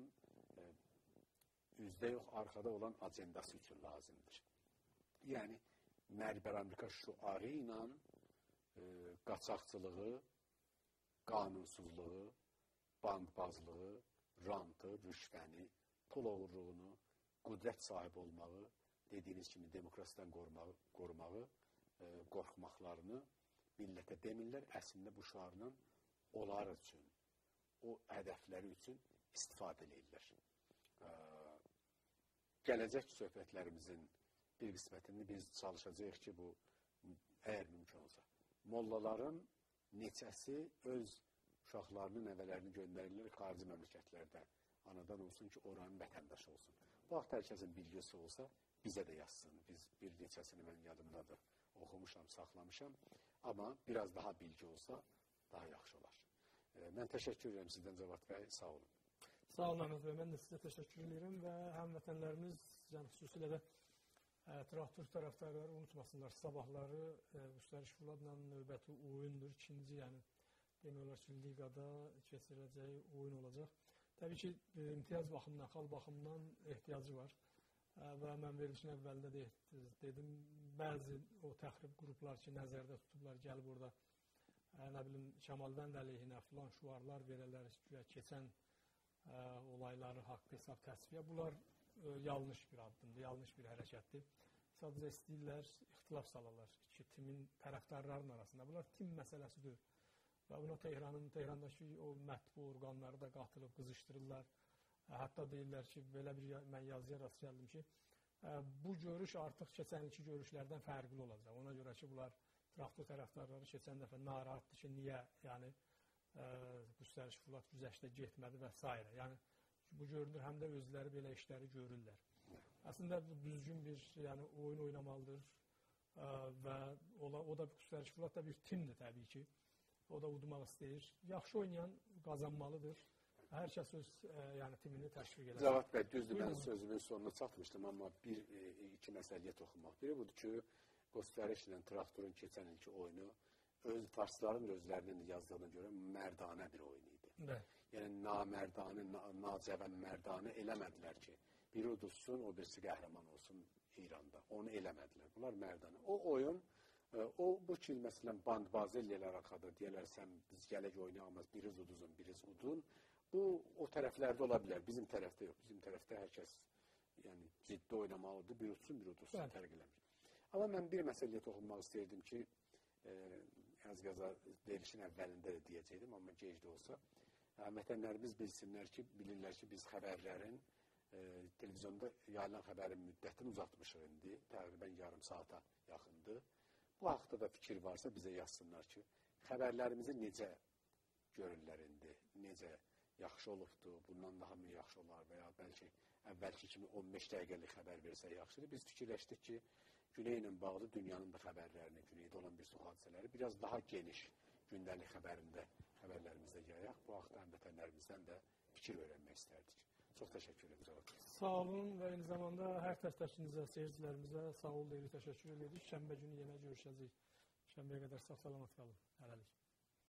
üzdə yox, arkada olan agendası üçün lazımdır. Yəni, Mərc-bər Amerika şüarı ilə qaçaqçılığı, qanunsuzluğu, bandbazlığı, rantı, rüşvəni, pul oğurluğunu, qüdrət sahibi olmağı, dediyiniz kimi demokrasiyadan qorumağı, qorxmaqlarını millətə demirlər, əslində bu şüarının onlar üçün, o hədəfləri üçün istifadə edirlər. Gələcək söhbətlərimizin bir qismətini biz çalışacağıq ki, bu əgər mümkün olsa. Mollaların neçəsi öz uşaqlarını, nəvələrini göndərirlər xarici məmləkətlərdə. Anadan olsun ki, oranın vətəndaşı olsun. Bu vaxt hər kəsin bilgisi olsa, bizə də yazsın. Biz bir neçəsini mən yadımdadır, oxumuşam, saxlamışam. Amma biraz daha bilgi olsa, daha yaxşı olar. Mən təşəkkür edirəm sizdən Cavad bəy, sağ olun. Sağ olun Əhməd bəy, mən də sizə təşəkkür edirəm və həmvətənlərimiz, yəni xüsusilə də traktor tərəfdarları unutmasınlar. Sabahları Üstəlik Fuladla növbəti oyundur. İkinci, yəni demək olar ki, liqada keçirəcəyi oyun olacaq. Təbii ki, imtiyaz baxımından, xal baxımından ehtiyacı var. Və mən verilişin əvvəlində də dedim, bəzi o təxrib qruplar ki, nəzərdə tutublar, gəlib orada, nə bilim, Kəmalvənd əleyhinə filan şüarlar verələr, keçən olayları haqq hesab təsfiyə. Bunlar yanlış bir addımdır, yanlış bir hərəkətdir. Sadəcə istəyirlər, ixtilaf salarlar iki timin tərəfdarlarının arasında. Bunlar tim məsələsidir. Və buna Tehrandakı o mətbu orqanları da qatılıb, qızışdırırlar. Hətta deyirlər ki, belə bir mən yazıya rast gəldim ki, bu görüş artıq keçən ilki görüşlərdən fərqli olacaq. Ona görə ki, bunlar traktor tərəfdarları keçən dəfə narahatdır ki, niyə yəni Üstəlik Fulad güzəştə getmədi və s. Yəni bu görünür, həm də özləri belə işləri görürlər. Əslində düzgün bir yəni oyun oynamalıdır və o da Fırat da bir timdir təbii ki. O da udmaq istəyir. Yaxşı oynayan qazanmalıdır. Hər kəs öz yəni timini təşviq edir. Cavad bəy, düzdür, mən sözümün sonuna çatmışdım, amma iki məsələyə toxunmaq. Biri budur ki, göstərişlə traktorun keçən ilki oyunu öz farsların özlərinin yazdığına görə mərdanə bir oyun idi. Yəni namərdane, nacəvən mərdanə eləmədilər ki, biri uduzsun, o birisi qəhrəman olsun İranda. Onu eləmədilər. Bunlar mərdanə. O oyun, bu ki, məsələn, bandbazı eləyələr arxada, deyələr, sən biz gələk oynayamaz, biriz uduzun, biriz udun. Bu, o tərəflərdə ola bilər. Bizim tərəfdə yox. Bizim tərəfdə hər kəs ciddi oynamalıdır. Bir udsun, bir uduzsun, fərq eləmir. Amma mən bir məsələyə toxunmaq istəyirdim ki, az-qaza verilişin əvvəlində də deyəcəkdim, amma gec də olsa, vətənlərimiz bilsinlər ki, bilirlər ki, biz xəbərlərin, televizyonda yayılan xəbərin müddətini uzatmışıq indi, təqribən yarım saata yaxındır. Bu haqda da fikir varsa bizə yazsınlar ki, xəbərlərimizi necə görürlər indi, necə yaxşı olubdur, bundan daha mı yaxşı olar və ya bəlkə əvvəlki kimi 15 dəqiqəlik xəbər versək yaxşıdır. Biz fikirləşdik ki, Güney ilə bağlı dünyanın da xəbərlərini, Güneydə olan bir çox hadisələri biraz daha geniş gündəlik xəbərlərimizdə yayaq. Bu haqda həmvətənlərimizdən də fikir öyrənmək istərdik. Çox təşəkkür ederim. Sağ olun və eyni zamanda hər tərəfdəkinizə, seyircilərimizə sağ olun deyirik, təşəkkür edirik. Şənbə günü yenə görüşəcəyik. Şənbəyə qədər sağ-salamat qalın. Hələlik.